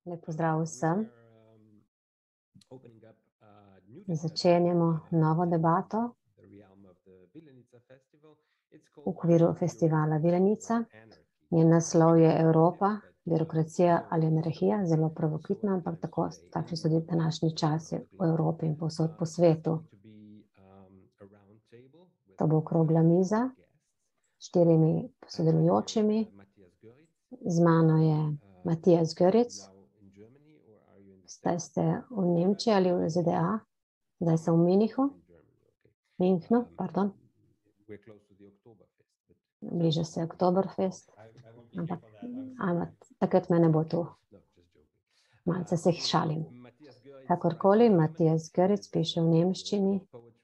Lep pozdrav vsem. Začenjamo novo debato v okviru festivala Vilenica. Njen naslov je Evropa, birokracija ali anarhija, zelo provokitna, ampak takšni so tudi današnji časi v Evropi in povsod po svetu. To bo okrogla miza s 4 sodelujočimi. Z mano je Matthias Göritz. Zdaj ste v Nemčiji ali v ZDA? Zdaj sem v Münchnu, pardon. Bliža se Oktoberfest. Ampak takrat me ne bo tu. Malce se šalim. Kakorkoli, Matthias Göritz piše v nemščini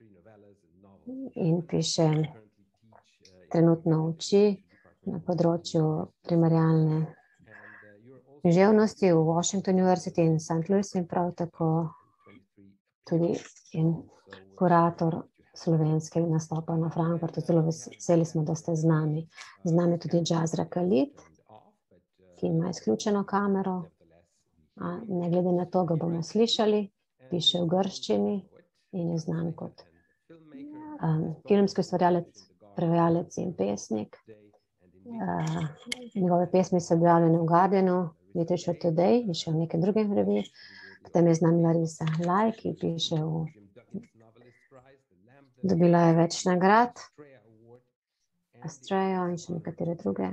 in piše, trenutno uči na področju primerjalne književnosti v Washington University in St. Louis in prav tako tudi kurator slovenskega nastopa na Frankfurtu. Zelo veseli smo, da ste z nami. Z nami tudi Jazra Khalid, ki ima izključeno kamero. Ne glede na to, ga bomo slišali, piše v grščini in je znan kot filmski ustvarjalec, prevajalec in pesnik. Njegove pesmi so objavljene v Guardianu, Literature Today in še v nekaj drugih revijah. Potem je z nami Larisa Laj, ki piše dobila je več nagrad, Astrea in še nekatere druge.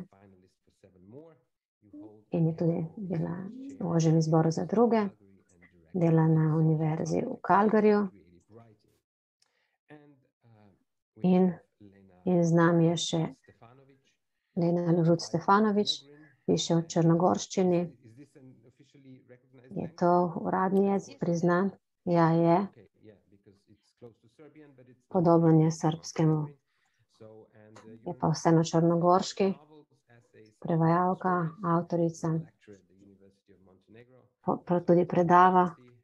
In je tudi bila v ožjem izboru za druge. Dela na univerzi v Calgaryju. In z nami je še Lena Ložut Stefanović, piše v črnogorščini. Je to uradni jezik, priznan? Ja, je. Podoben je srbskemu. Je pa vseeno črnogorški. Prevajalka, avtorica. Tudi predava.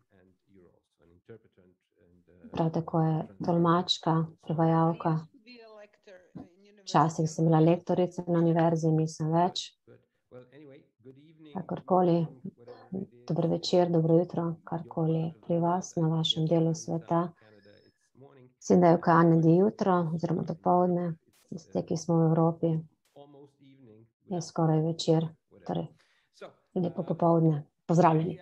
Prav tako je tolmačka, prevajalka. Včasih sem bila lektorica na univerzi, nisem več. Kakorkoli, dober večer, dobro jutro, karkoli pri vas na vašem delu sveta. Mislim, da je v Kanadi jutro oziroma dopoldne, tiste, ki smo v Evropi, je skoraj večer, torej lepo popoldne. Pozdravljeni.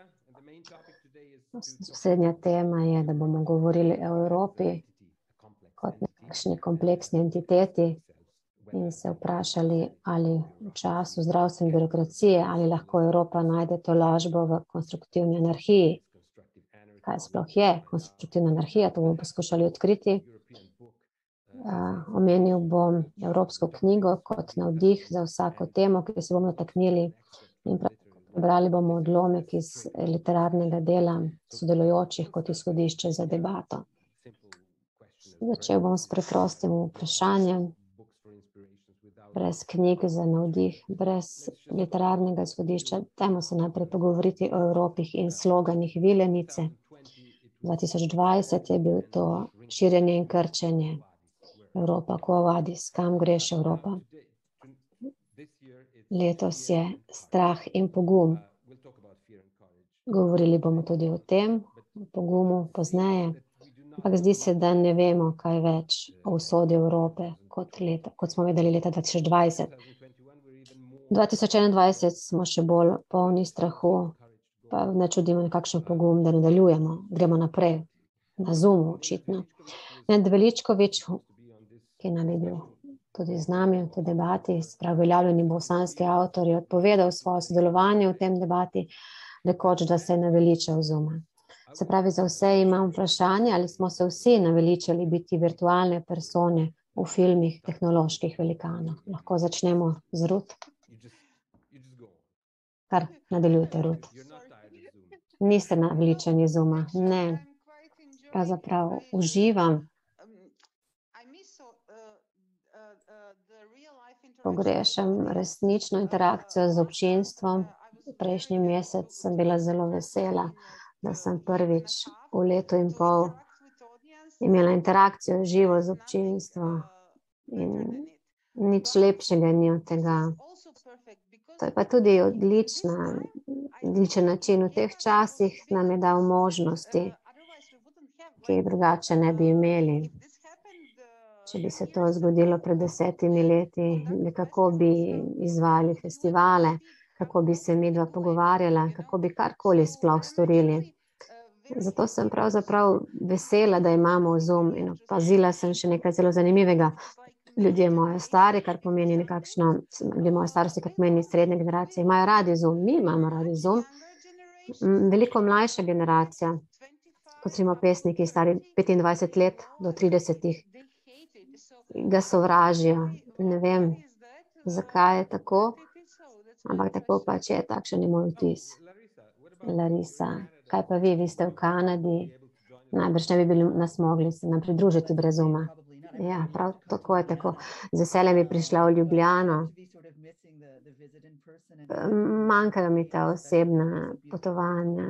Osrednja tema je, da bomo govorili o Evropi kot nekakšni kompleksni entiteti in se vprašali, ali v času zdravstvene birokracije, ali lahko Evropa najde tolažbo v konstruktivni anarhiji. Kaj sploh je konstruktivna anarhija, to bomo poskušali odkriti. Omenil bom evropsko knjigo kot navdih za vsako temo, ki se bomo dotaknili, in prebrali bomo odlomek iz literarnega dela sodelujočih kot izhodišče za debato. Začel bom s preprostim vprašanjem. Brez knjig za navdih, brez literarnega izhodišča, dajmo se najprej pogovoriti o Evropi in sloganih Vilenice. 2020 je bil to širjenje in krčenje. Evropa, quo vadis, kam greš Evropa? Letos je strah in pogum. Govorili bomo tudi o tem, o pogumu pozneje, ampak zdi se, da ne vemo kaj več o usodi Evrope, kot smo vedeli leta 2020. 2021 smo še bolj polni strahu, pa ne čudimo nekakšen pogum, da nadaljujemo, gremo naprej, na Zoomu očitno. Ned Veličković, ki naj bi bil tudi z nami v tej debati, uveljavljeni bosanski avtor, je odpovedal svoje sodelovanje v tem debati, rekoč, da se je naveličal Zooma. Se pravi, za vse imam vprašanje, ali smo se vsi naveličali biti virtualne persone v filmih tehnoloških velikanov. Lahko začnemo z Ruth. Kar nadaljujte, Ruth. Niste naveličani Zooma? Ne. Pravzaprav uživam. Pogrešam resnično interakcijo z občinstvom. Prejšnji mesec sem bila zelo vesela, da sem prvič v letu in pol imela interakcijo živo z občinstvom. In nič lepšega ni od tega. To je pa tudi odlična odličen način. V teh časih nam je dal možnosti, ki jih drugače ne bi imeli. Če bi se to zgodilo pred 10 leti, kako bi izvajali festivale, kako bi se midva pogovarjala, kako bi karkoli sploh storili. Zato sem pravzaprav vesela, da imamo Zoom, in opazila sem še nekaj zelo zanimivega. Ljudje moje stari, kar pomeni nekakšno, ljudje moje starosti, kar pomeni srednje generacije, imajo radi Zoom, mi imamo radi Zoom. Veliko mlajša generacija, kot smo pesniki stari 25 let do 30, ga sovražijo. Ne vem, zakaj je tako, ampak tako pač je, takšen je moj vtis. Larisa, kaj pa vi ste v Kanadi? Najbrž ne bi bili nas mogli se nam pridružiti brez Zooma. Ja, prav tako je tako. Z veseljem bi prišla v Ljubljano. Manjkajo mi ta osebna potovanja.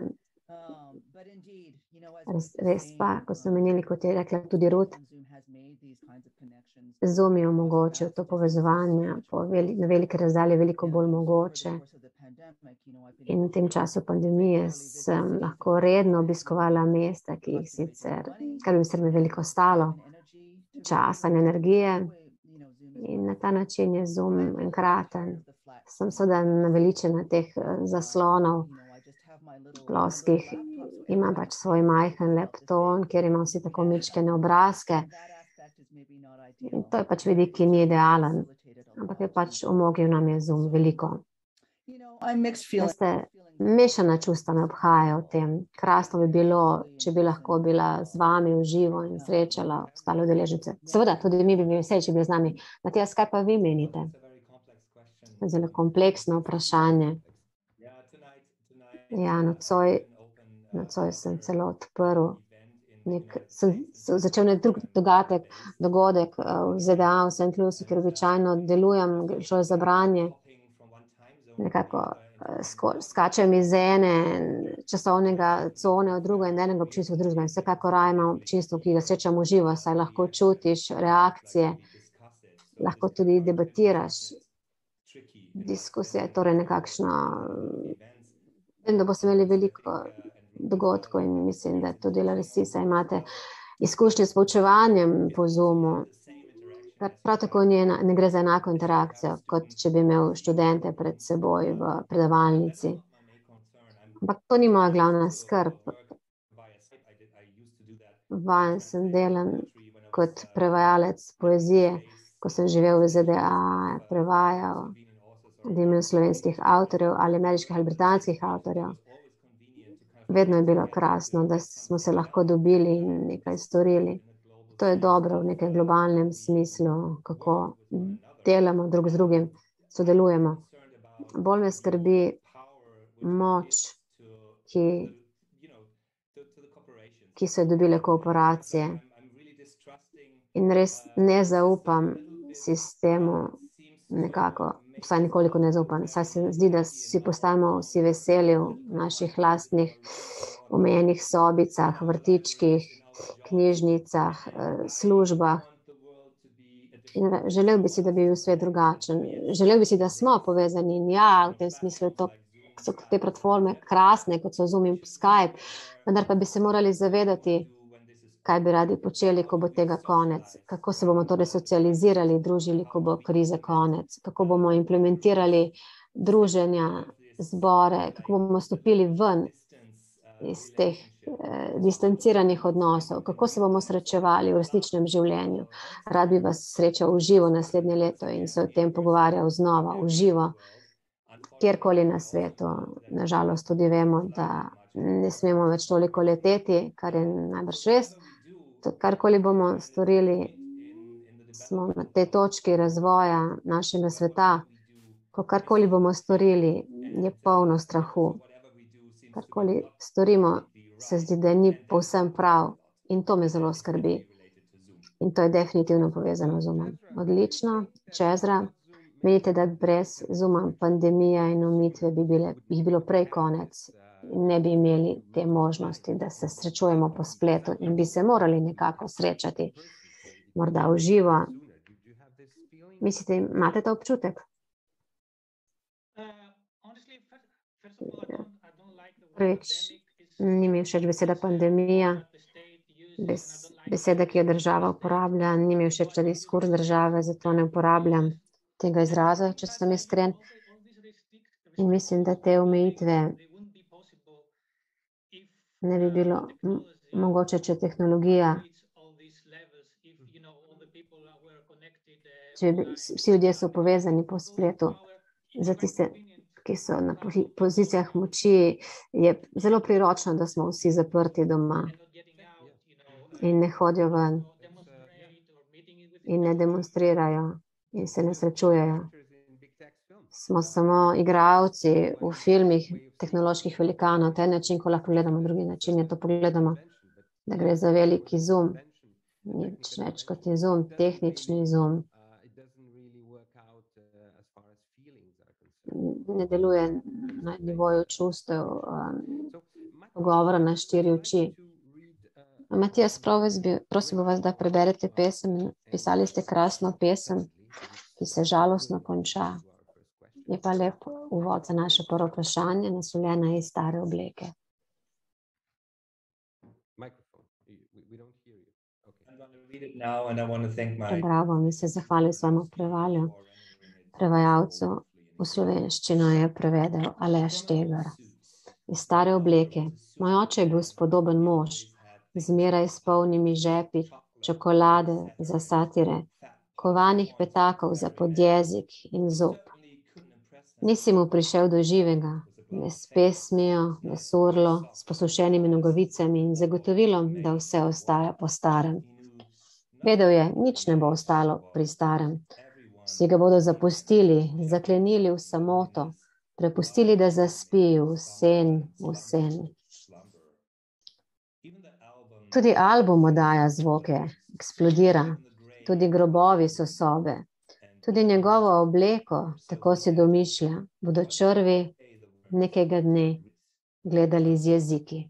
Res pa, ko so menili, kot je rekla tudi Ruth, Zoom je omogočil to povezovanje na velike razdalje veliko bolj mogoče. In v tem času pandemije sem lahko redno obiskovala mesta, ki jih sicer, kar bi se mi veliko stalo časa in energije. In na ta način je Zoom enkraten. Sem seveda naveličena teh zaslonov ploskih. Imam pač svoj majhen laptop, kjer imam vsi tako mičkene obrazke. In to je pač vidik, ki ni idealen, ampak je pač omogil nam je Zoom veliko. Veste, mešana čustva me obhajajo v tem. Krasno bi bilo, če bi lahko bila z vami v živo in srečala ostale udeležence. Seveda, tudi mi bi bili veseli, če bi z nami. Matijas, kaj pa vi menite? Zelo kompleksno vprašanje. Ja, nocoj sem celo odprl. Sem začel drug dogodek v ZDA, v St. Louisu, kjer običajno delujem, šlo je za branje. Nekako skačem iz ene časovnega cone v drugo in enega občinstva v drugega. Vsekakor imam občinstvo, ki ga srečam v živo, saj lahko čutiš reakcije, lahko tudi debatiraš. Diskusija je torej nekakšna. Vem, da boste imeli veliko dogodkov in mislim, da to dela resi, saj imate izkušnje s poučevanjem po Zoomu. Prav tako ne gre za enako interakcijo, kot če bi imel študente pred seboj v predavalnici. Ampak to ni moja glavna skrb. Vajen sem delan kot prevajalec poezije, ko sem živel v ZDA, prevajal, da imel slovenskih avtorjev ali ameriških ali britanskih avtorjev. Vedno je bilo krasno, da smo se lahko dobili in nekaj storili. To je dobro v nekem globalnem smislu, kako delamo drug z drugim, sodelujemo. Bolj me skrbi moč, ki so jo dobile korporacije. In res ne zaupam sistemu nekako, vsaj nekoliko ne zaupam. Saj se zdi, da si postajamo vsi veseli v naših lastnih omejenih sobicah, vrtičkih, knjižnicah, službah. In želel bi si, da bi bil svet drugačen. Želel bi si, da smo povezani in ja, v tem smislu so te platforme krasne, kot so Zoom in Skype, vendar pa bi se morali zavedati, kaj bi radi počeli, ko bo tega konec. Kako se bomo torej socializirali, družili, ko bo krize konec. Kako bomo implementirali druženja, zbore, kako bomo stopili ven iz teh distanciranih odnosov, kako se bomo srečevali v resničnem življenju. Rad bi vas srečal v živo naslednje leto in se o tem pogovarjal znova v živo, kjerkoli na svetu. Nažalost tudi vemo, da ne smemo več toliko leteti, kar je najbrž res. Karkoli bomo storili, smo na tej točki razvoja našega sveta. Ko karkoli bomo storili, je polno strahu. Karkoli storimo, se zdi, da ni povsem prav in to me zelo skrbi. In to je definitivno povezano z Zoomom. Odlično, Čezra. Menite, da brez Zooma pandemija in umitve bi bilo prej konec? Ne bi imeli te možnosti, da se srečujemo po spletu in bi se morali nekako srečati, morda v živo. Mislite, imate ta občutek? Prvič, ni mi všeč beseda pandemija, beseda, ki jo država uporablja, ni mi všeč ta diskurs države, zato ne uporabljam tega izraza, če sem iskren. In mislim, da te omejitve ne bi bilo mogoče, če tehnologija, če vsi ljudje so povezani po spletu. Za tiste, ki so na pozicijah moči, je zelo priročno, da smo vsi zaprti doma in ne hodijo ven in ne demonstrirajo in se ne srečujejo. Smo samo igralci v filmih tehnoloških velikanov. Ta način, ko lahko gledamo drugi način, je to pogledamo, da gre za veliki zoom, nič več kot je zoom, tehnični zoom. Ne deluje na nivoju čustev, pogovora na 4 oči. Matijas, prosim vas, da preberete pesem. Pisali ste krasno pesem, ki se žalostno konča. Je pa lep uvod za naše prvo vprašanje, naslovljena iz Stare obleke. Prebral bom in se zahvalil svojemu prevajalcu. V slovenščino je prevedel Aleš Tegar. Iz Stare obleke. Moj oče je bil spodoben mož, zmeraj s polnimi žepi čokolade za satire, kovanih petakov za podjezik in zob. Nisi mu prišel do živega, ne s pesmijo, ne s urlo, s posušenimi nogavicami in zagotovilom, da vse ostaja po starem. Vedel je, nič ne bo ostalo pri starem. Vsi ga bodo zapustili, zaklenili v samoto, prepustili, da zaspi v sen, v sen. Tudi album oddaja zvoke, eksplodira, tudi grobovi so sobe, tudi njegovo obleko, tako si domišlja, bodo črvi nekega dne gledali z jeziki.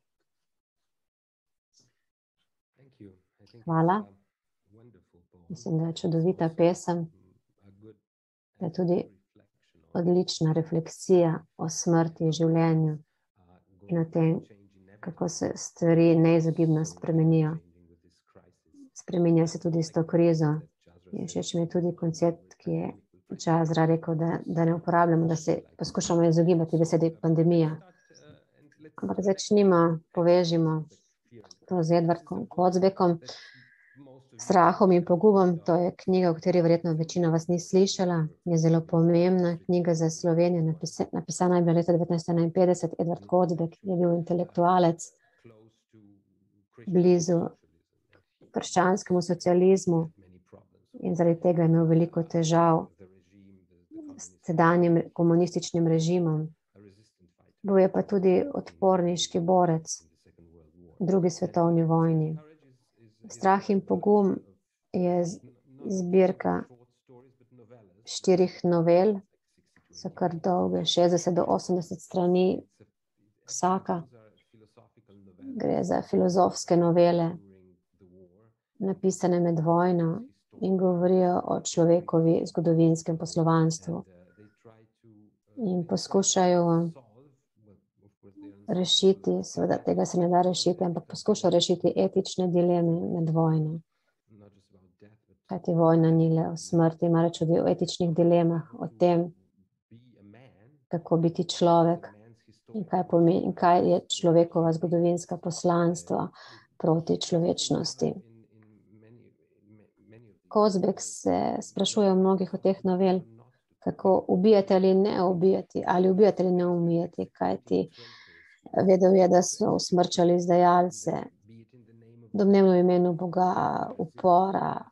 Hvala. Mislim, da je čudovita pesem, da je tudi odlična refleksija o smrti in življenju in o tem, kako se stvari neizogibno spremenijo. Spreminja se tudi s to krizo. In všeč mi je tudi koncept, ki je Čazra rekel, da ne uporabljamo, da se poskušamo izogibati besedi pandemija. Ampak začnimo, povežimo to z Edvardom Kozbekom, Strahom in pogubom. To je knjiga, o kateri verjetno večina vas ni slišala. Je zelo pomembna knjiga za Slovenijo. Napisana je bila leta 1951. Edvard Kozbek je bil intelektualec blizu krščanskemu socializmu in zaradi tega je imel veliko težav s sedanjim komunističnim režimom. Bil je pa tudi odporniški borec v drugi svetovni vojni. Strah in pogum je zbirka 4 novel, so kar dolge, 60 do 80 strani vsaka. Gre za filozofske novele, napisane med vojno in govorijo o človekovi zgodovinskem poslovanstvu. In poskušajo rešiti, seveda tega se ne da rešiti, ampak poskušajo rešiti etične dileme med vojno. Kajti vojna ni le o smrti, marveč tudi o etičnih dilemah, o tem, kako biti človek in kaj pomeni, in kaj je človekova zgodovinska poslanstva proti človečnosti. Kozbek se sprašuje o mnogih od teh novel, kako ubijati ali ne ubijati, ali ubijati ali ne umijati, kajti vedel je, da so usmrčali izdajalce, domnevno v imenu Boga, upora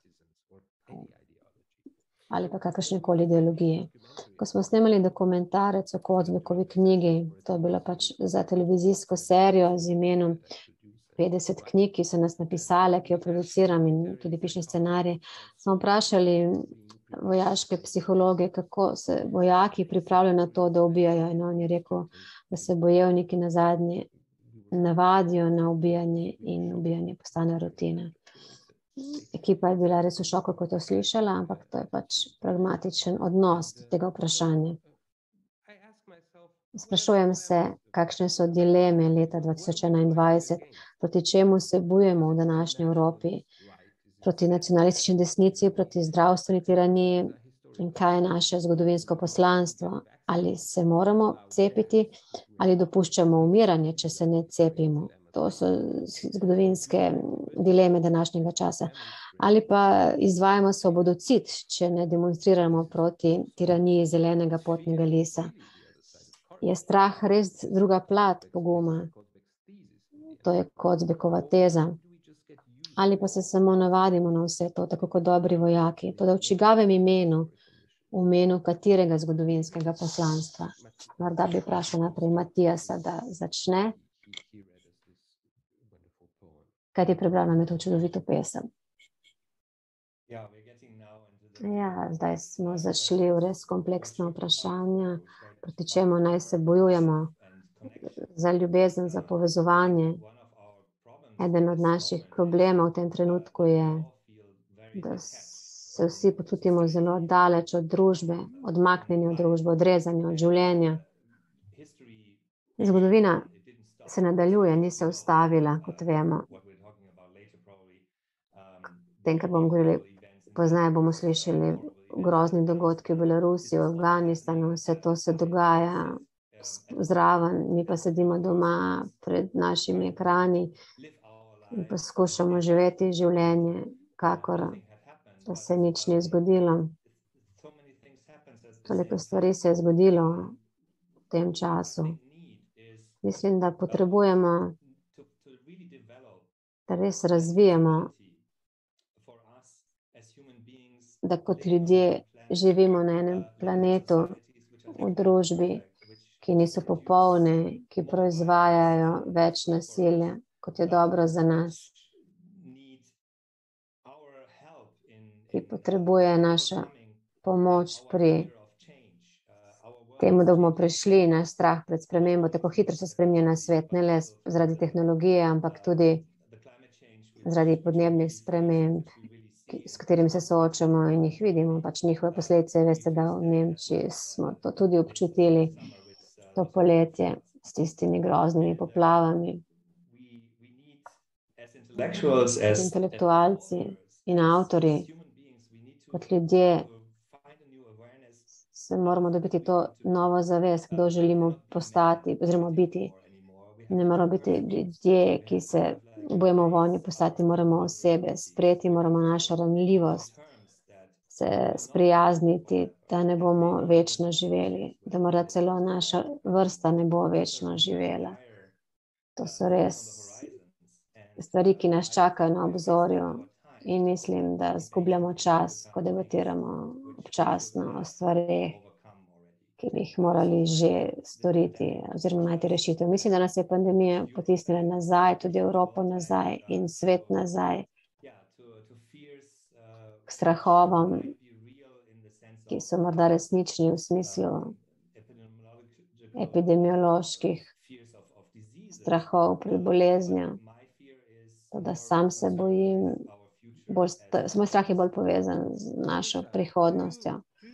ali pa kakršnekoli ideologije. Ko smo snemali dokumentarec o Kozbekovi knjigi, to je bilo pač za televizijsko serijo z imenom 50 knjig, ki so nas napisale, ki jo produciram in tudi pišem scenarij, smo vprašali vojaške psihologe, kako se vojaki pripravljajo na to, da ubijajo. In on je rekel, da se bojevniki nazadnje navadijo na ubijanje in ubijanje postane rutina. Ekipa je bila res v šoku, ko je to slišala, ampak to je pač pragmatičen odnos do tega vprašanja. Sprašujem se, kakšne so dileme leta 2021, proti čemu se bojujemo v današnji Evropi, proti nacionalistični desnici, proti zdravstveni tiraniji in kaj je naše zgodovinsko poslanstvo. Ali se moramo cepiti ali dopuščamo umiranje, če se ne cepimo. To so zgodovinske dileme današnjega časa. Ali pa izvajamo svobodocid, če ne demonstriramo proti tiraniji zelenega potnega lisa. Je strah res druga plat poguma? To je Kozbekova teza. Ali pa se samo navadimo na vse to, tako kot dobri vojaki. Toda v čigavem imenu, v imenu katerega zgodovinskega poslanstva? Morda bi vprašal naprej Matijasa, da začne. Kaj ti prebral nam je to čudovito pesem? Ja, zdaj smo zašli v res kompleksno vprašanje, proti čemu naj se bojujemo za ljubezen, za povezovanje. Eden od naših problemov v tem trenutku je, da se vsi počutimo zelo daleč od družbe, odmaknjeni od družbe, odrezani od življenja. Zgodovina se nadaljuje, ni se ustavila, kot vemo. Tem, kar bomo govorili, poznaje bomo slišali grozni dogodki v Belorusiji, v Afganistanu, vse to se dogaja zraven, mi pa sedimo doma pred našimi ekrani in poskušamo živeti življenje, kakor da se nič ni zgodilo. Toliko stvari se je zgodilo v tem času. Mislim, da potrebujemo, da res razvijemo, da kot ljudje živimo na enem planetu, v družbi, ki niso popolne, ki proizvajajo več nasilja, kot je dobro za nas, ki potrebuje našo pomoč pri temu, da bomo prišli na strah pred spremembo. Tako hitro se spreminja na svet, ne le zaradi tehnologije, ampak tudi zaradi podnebnih sprememb, s katerimi se soočamo in jih vidimo, pač njihove posledice. Veste, da v Nemčiji smo to tudi občutili, to poletje s tistimi groznimi poplavami. Intelektualci in avtori, kot ljudje, se moramo dobiti to novo zavest, kdo želimo postati oziroma biti. Ne moramo biti ljudje, ki se bojimo vojni, postati moramo osebe, sprejeti moramo našo ranljivost, se sprijazniti, da ne bomo večno živeli, da morda celo naša vrsta ne bo večno živela. To so res stvari, ki nas čakajo na obzorju in mislim, da zgubljamo čas, ko debatiramo občasno o stvareh, ki bi jih morali že storiti oziroma najti rešitev. Mislim, da nas je pandemija potisnila nazaj, tudi Evropo nazaj in svet nazaj, k strahovom, ki so morda resnični v smislu epidemioloških strahov pred boleznijo. Da sam se bojim, moj strah je bolj povezan z našo prihodnostjo.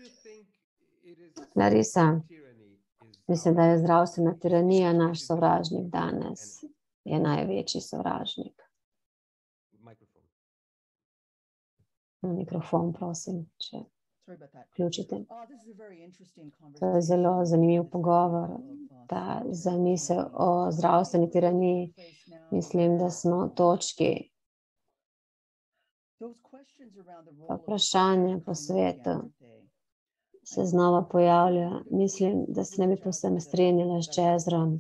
Larisa, mislim, da je zdravstvena tiranija naš sovražnik danes, je največji sovražnik. Mikrofon, prosim, če vključite. To je zelo zanimiv pogovor, ta zamisel o zdravstveni tiraniji. Mislim, da smo v točki. Vprašanje po svetu se znova pojavlja. Mislim, da se ne bi povsem strinjala s Cezrom,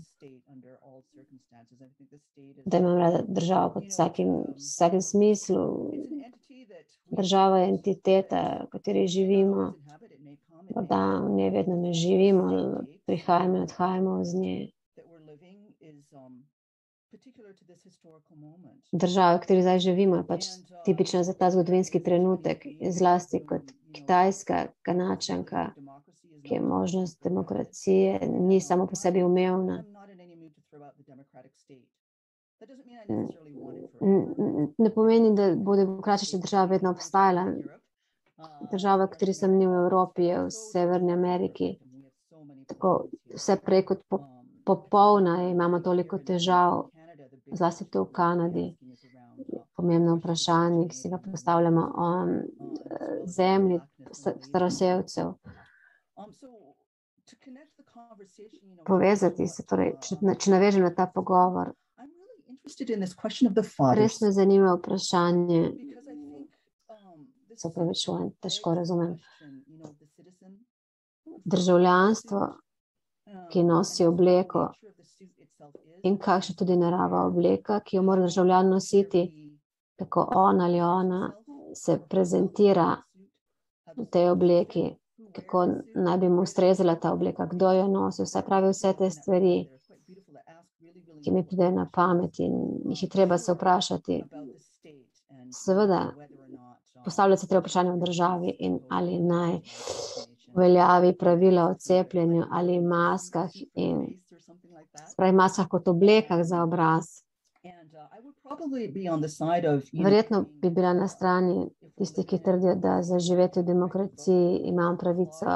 da imam rada državo pod vsakim smislu. Država je entiteta, v kateri živimo, morda v njej vedno ne živimo, prihajamo in odhajamo z nje. Država, v kateri zdaj živimo, je pač tipična za ta zgodovinski trenutek, zlasti kot Kitajska, Kanačanka, ki je možnost demokracije, ni samo po sebi umevna. Ne pomeni, da bo demokratična država vedno obstajala. Država, v kateri sem ni v Evropi, je v Severni Ameriki. tako vse prej kot popolna, imamo toliko težav, zlasti tu v Kanadi. Pomembno vprašanje, ki si ga postavljamo o zemlji staroselcev. Povezati se, torej, če navežem na ta pogovor, res me zanima vprašanje, se opravičujem, težko razumem, državljanstvo, ki nosi obleko in kakšna tudi narava obleka, ki jo mora državljan nositi, tako on ali ona se prezentira v tej obleki, kako naj bi mu ustrezala ta obleka, kdo jo nosi, vse te stvari, ki mi pridejo na pamet in jih je treba se vprašati. Seveda, postavljati se treba vprašanje v državi in ali naj uveljavi pravila o cepljenju ali maskah in maskah kot oblekah za obraz. Verjetno bi bila na strani tisti, ki trdijo, da za živeti v demokraciji imam pravico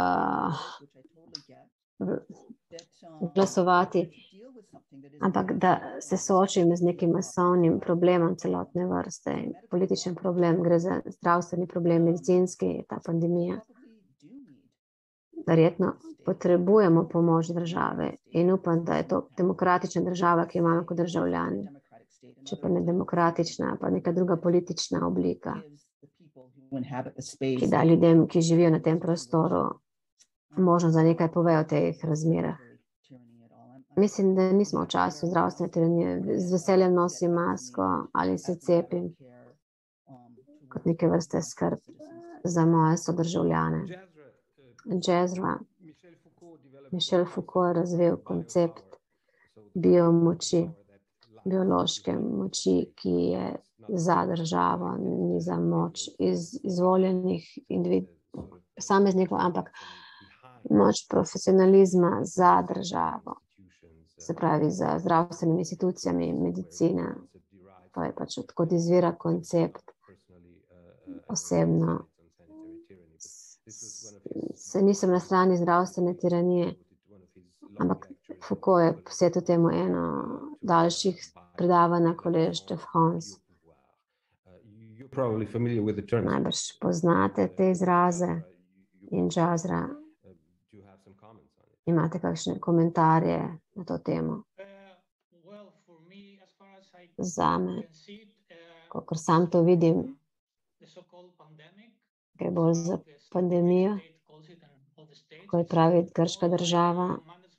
glasovati, ampak da se soočim z nekim masovnim problemom celotne vrste. Političen problem, gre za zdravstveni problem, medicinski, ta pandemija. Verjetno potrebujemo pomoč države in upam, da je to demokratična država, ki jo imamo kot državljani. Če pa ne demokratična, pa neka druga politična oblika, ki da ljudem, ki živijo na tem prostoru, možnost, da nekaj povejo o teh razmerah. Mislim, da nismo v času zdravstvene tiranije. Z veseljem nosim masko ali se cepim kot neke vrste skrb za moje sodržavljane. Michel Foucault je razvil koncept biomoči, biološke moči, ki je za državo, ni za moč izvoljenih posameznikov, ampak moč profesionalizma za državo, se pravi za zdravstvenimi institucijami, medicina. To je pač odkot izvira koncept. Osebno se nisem na strani zdravstvene tiranije, ampak Foucault je posvetil temu eno daljših predavanj na Collège de France. Najbrž poznate te izraze in Jasra. Imate kakšne komentarje na to temo? Zame, kakor sam to vidim, gre bolj za pandemijo, kot pravi grška država,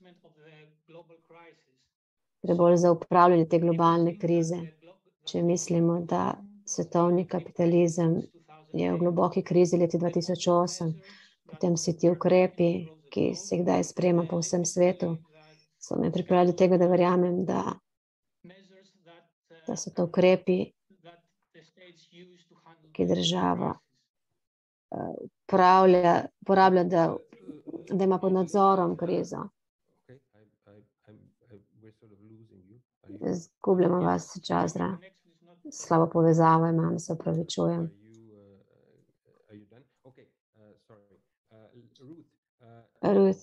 gre bolj za upravljanje te globalne krize. Če mislimo, da svetovni kapitalizem je v globoki krizi leti 2008, potem vsi ti ukrepi, ki se jih daj sprejema po vsem svetu, so me pripeljali do tega, da verjamem, da so to ukrepi, ki država uporablja, da ima pod nadzorom krizo. Izgubljamo vas, Jasra. Slabo povezavo imam, se opravičujem. Ruth,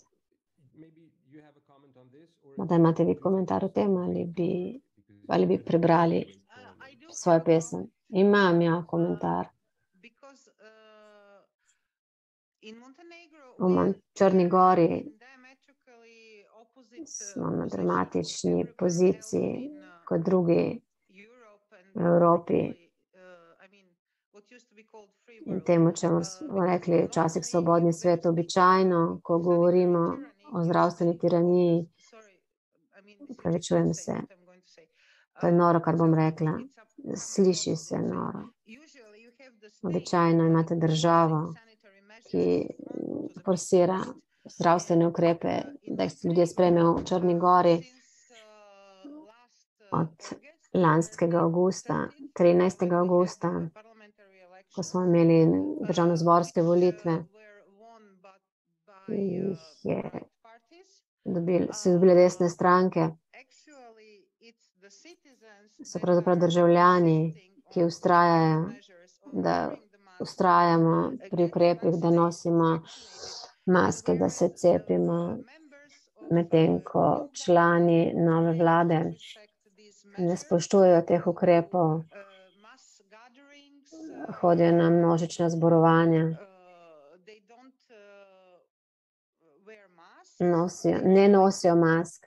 morda imate vi komentar o tem, ali bi prebrali svojo pesem? Imam, ja, komentar. V Črni Gori smo na dramatični poziciji kot drugi v Evropi in temu, čemu smo rekli včasih svobodni svet. Običajno, ko govorimo o zdravstveni tiraniji, opravičujem se, to je noro, kar bom rekla, sliši se noro. Običajno imate državo, ki forsira zdravstvene ukrepe, da jih ljudje sprejmejo v Črni Gori od lanskega avgusta, 13. avgusta, ko smo imeli državnozborske volitve, so dobile desne stranke, so pravzaprav državljani, ki vztrajajo, da vztrajamo pri ukrepih, da nosimo maske, da se cepimo. medtem ko člani nove vlade ne spoštujejo teh ukrepov, hodijo na množična zborovanja, ne nosijo mask.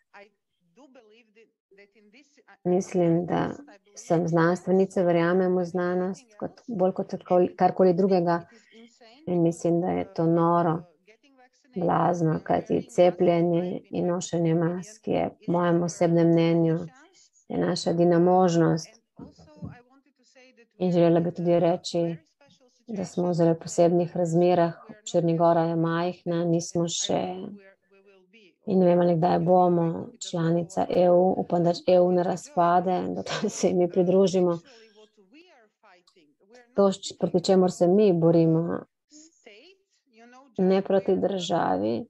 Mislim, da sem znanstvenica, verjamem v znanost, bolj kot karkoli drugega. In mislim, da je to noro, blazno, kajti cepljenje in nošenje mask je, po mojem osebnem mnenju, je naša edina možnost. In želela bi tudi reči, da smo v zelo posebnih razmerah. Črna Gora je majhna, nismo še in ne vemo, kdaj bomo članica EU. Upam, da EU ne razpade, da se mi pridružimo. To, proti čemur se mi borimo, ne proti državi,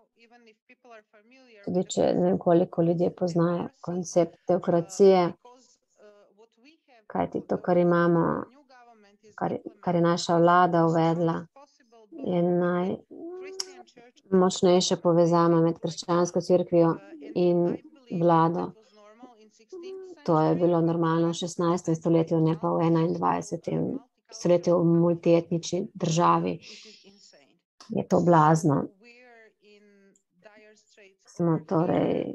tudi če ne vem, koliko ljudje poznajo koncept teokracije, kajti to, kar imamo, kar je naša vlada uvedla, je najmočnejša povezava med krščansko cerkvijo in vlado. To je bilo normalno v 16. stoletju, ne pa v 21. stoletju v multietnični državi. Je to blazno. Smo torej,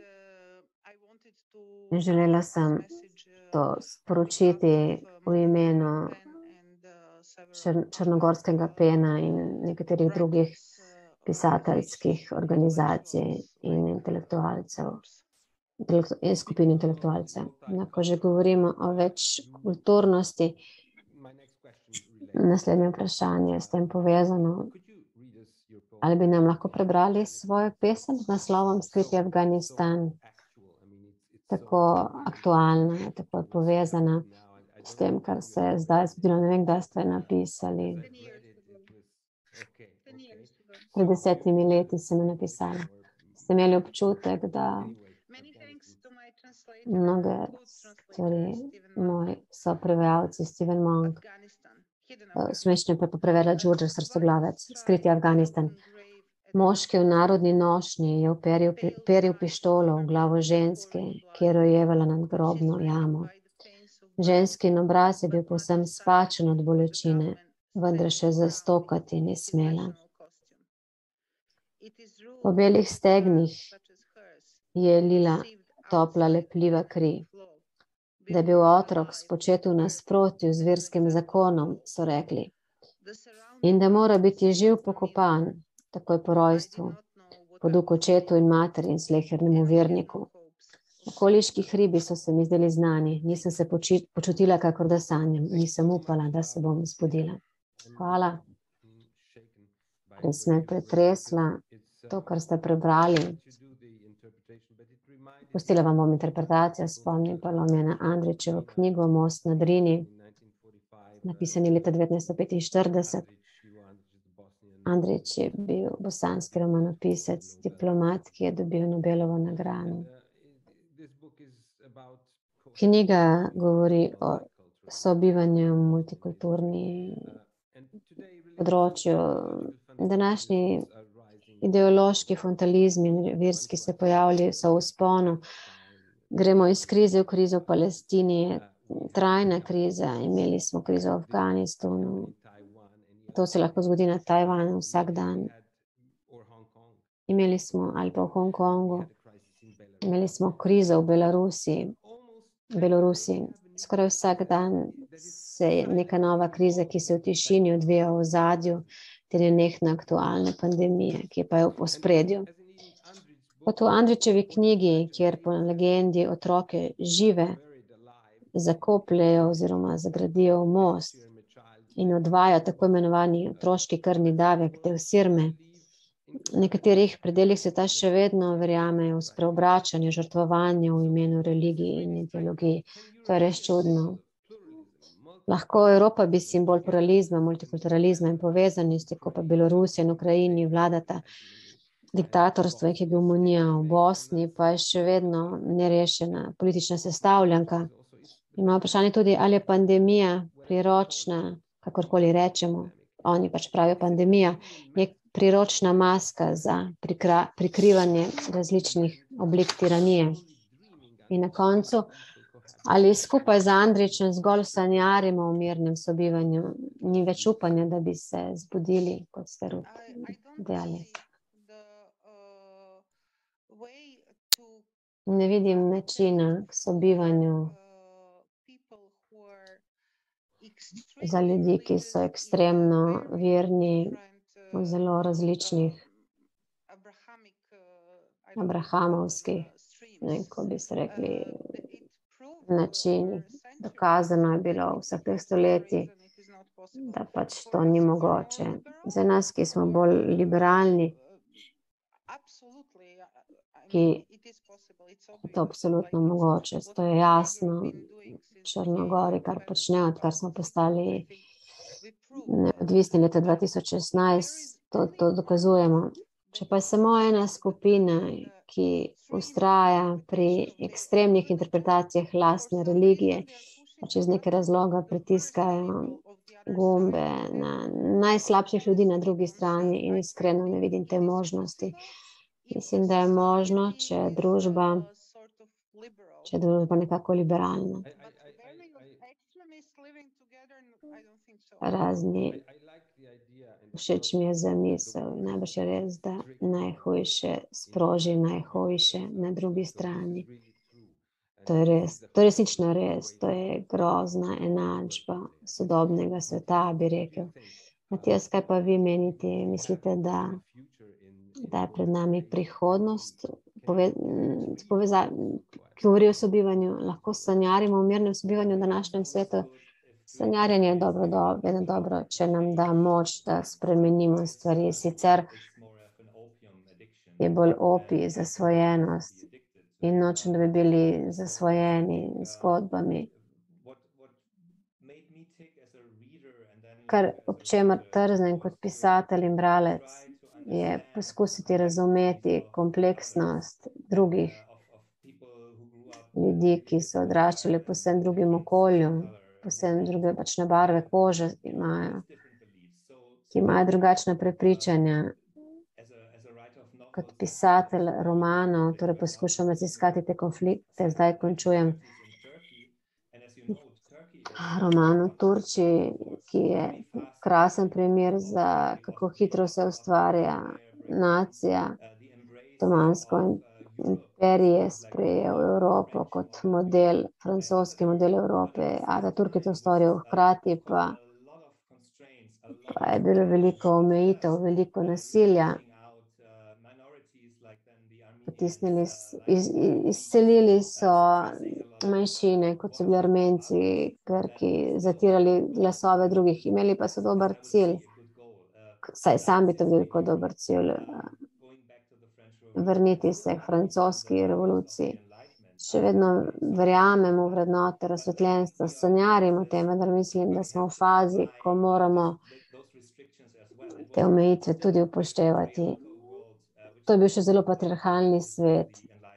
želela sem to sporočiti v imenu črnogorskega PEN-a in nekaterih drugih pisateljskih organizacij in intelektualcev in skupin intelektualcev. Ko že govorimo o večkulturnosti, naslednje vprašanje s tem povezano. Ali bi nam lahko prebrali svojo pesem z naslovom Skriti Afganistan? Tako aktualna, tako je povezana s tem, kar se je zdaj zgodilo. Ne vem, kdaj ste napisali. Pred 10 leti sem jo napisala. Ste imeli občutek, da mnoge stvari, moji soprevajalci, Stephen Monk, smešno pa prevedla Đurđa Srstoglavec, Skriti Afganistan. Moški v narodni nošnji je uperil pištolo v glavo ženske, ki je rojevala nad grobno jamo. Ženski obraz je bil povsem spačen od bolečine, vendar še zastokati ni smela. Po belih stegnih je lila topla lepljiva kri. Da je bil otrok spočet v nasprotju z verskim zakonom, so rekli, in da mora biti živ pokopan, takoj po rojstvu, poduk očetu in materi in slehernemu verniku. Okoliški hribi so se mi zdeli znani, nisem se počutila, kakor da sanjam, nisem upala, da se bom zbudila. Hvala. Res me je pretresla to, kar ste prebrali. Pustila vam bom interpretacijo, spomnim pa me na Andrićevo knjigo Most na Drini, napisani leta 1945. Andrić je bil bosanski romanopisec, diplomat, ki je dobil Nobelovo nagrado. Knjiga govori o sobivanju v multikulturni področju. Današnji ideološki fundamentalizmi in verski se pojavljajo, so v vzponu. Gremo iz krize v krizo v Palestini, trajna kriza, imeli smo krizo v Afganistanu. To se lahko zgodi na Tajvanu vsak dan. Imeli smo, ali pa v Hongkongu, imeli smo krizo v Belorusiji. Skoraj vsak dan se je neka nova kriza, ki se v tišini odvija v ozadju, ter je nehna aktualna pandemija, ki pa je v ospredju. Kot v Andrićevi knjigi, kjer po legendi otroke žive zakopljejo oziroma zagradijo v most in odvajajo tako imenovani otroški krvni davek, del sirme. V nekaterih predelih sveta še vedno verjamejo v spreobračanje, žrtvovanje v imenu religije in ideologije. To je res čudno. Lahko Evropa bi simbol pluralizma, multikulturalizma in povezanosti, ko pa Belorusija in Ukrajini vladata diktatorstvo in hegemonija, v Bosni pa je še vedno nerešena politična sestavljanka. Ima vprašanje tudi, ali je pandemija priročna, kakorkoli rečemo, oni pač pravijo pandemija, je priročna maska za prikrivanje različnih oblik tiranije. In na koncu, ali skupaj z Andrićem zgolj sanjarimo v mirnem sobivanju, ni več upanja, da bi se zbudili, kot ste dejali. Ne vidim načina k sobivanju za ljudi, ki so ekstremno verni v zelo različnih abrahamovskih, ko bi se rekli, načinih. Dokazano je bilo v vseh teh stoletjih, da pač to ni mogoče. Za nas, ki smo bolj liberalni, ki je to absolutno mogoče. To je jasno v Črnogori, kar počnejo, odkar smo postali neodvisni leta 2016, to dokazujemo. Če pa je samo ena skupina, ki vztraja pri ekstremnih interpretacijah lastne religije, pa čez neke razloga pritiskajo gumbe na najslabših ljudi na drugi strani in iskreno ne vidim te možnosti. Mislim, da je možno, če je družba nekako liberalna. Razni, všeč mi je zamisel, najbrž je res, da najhujše sproži najhujše na drugi strani. To je res, to je resnično res, to je grozna enačba sodobnega sveta, bi rekel. Matijas, kaj pa vi menite? Mislite, da je pred nami prihodnost, ki govori o sobivanju, lahko sanjarimo v mirnem sobivanju v današnjem svetu? Sanjarjenje je vedno dobro, če nam da moč, da spremenimo stvari. Sicer je bolj opij zasvojenost in nočem, da bi bili zasvojeni zgodbami. Kar ob čemer trznem kot pisatelj in bralec, je poskusiti razumeti kompleksnost drugih ljudi, ki so odraščali po vsem drugim okolju, povsem druge pačne barve kože imajo, ki imajo drugačna prepričanja. Kot pisatelj romanov, torej poskušam raziskati te konflikte, zdaj končujem roman o Turčiji, ki je krasen primer za kako hitro se ustvarja nacija. Otomansko imperije sprejel Evropo kot model, francoski model Evrope, Ataturk je to storil, hkrati pa je bilo veliko omejitev, veliko nasilja. Izselili so manjšine, kot so bili Armenci, Grki, zatirali glasove drugih, imeli pa so dober cilj, saj sam bi to bil kot dober cilj, vrniti se k francoski revoluciji. Še vedno verjamemo v vrednote razsvetljenstva, sanjarimo o tem, vendar mislim, da smo v fazi, ko moramo te omejitve tudi upoštevati. To je bil še zelo patriarhalni svet.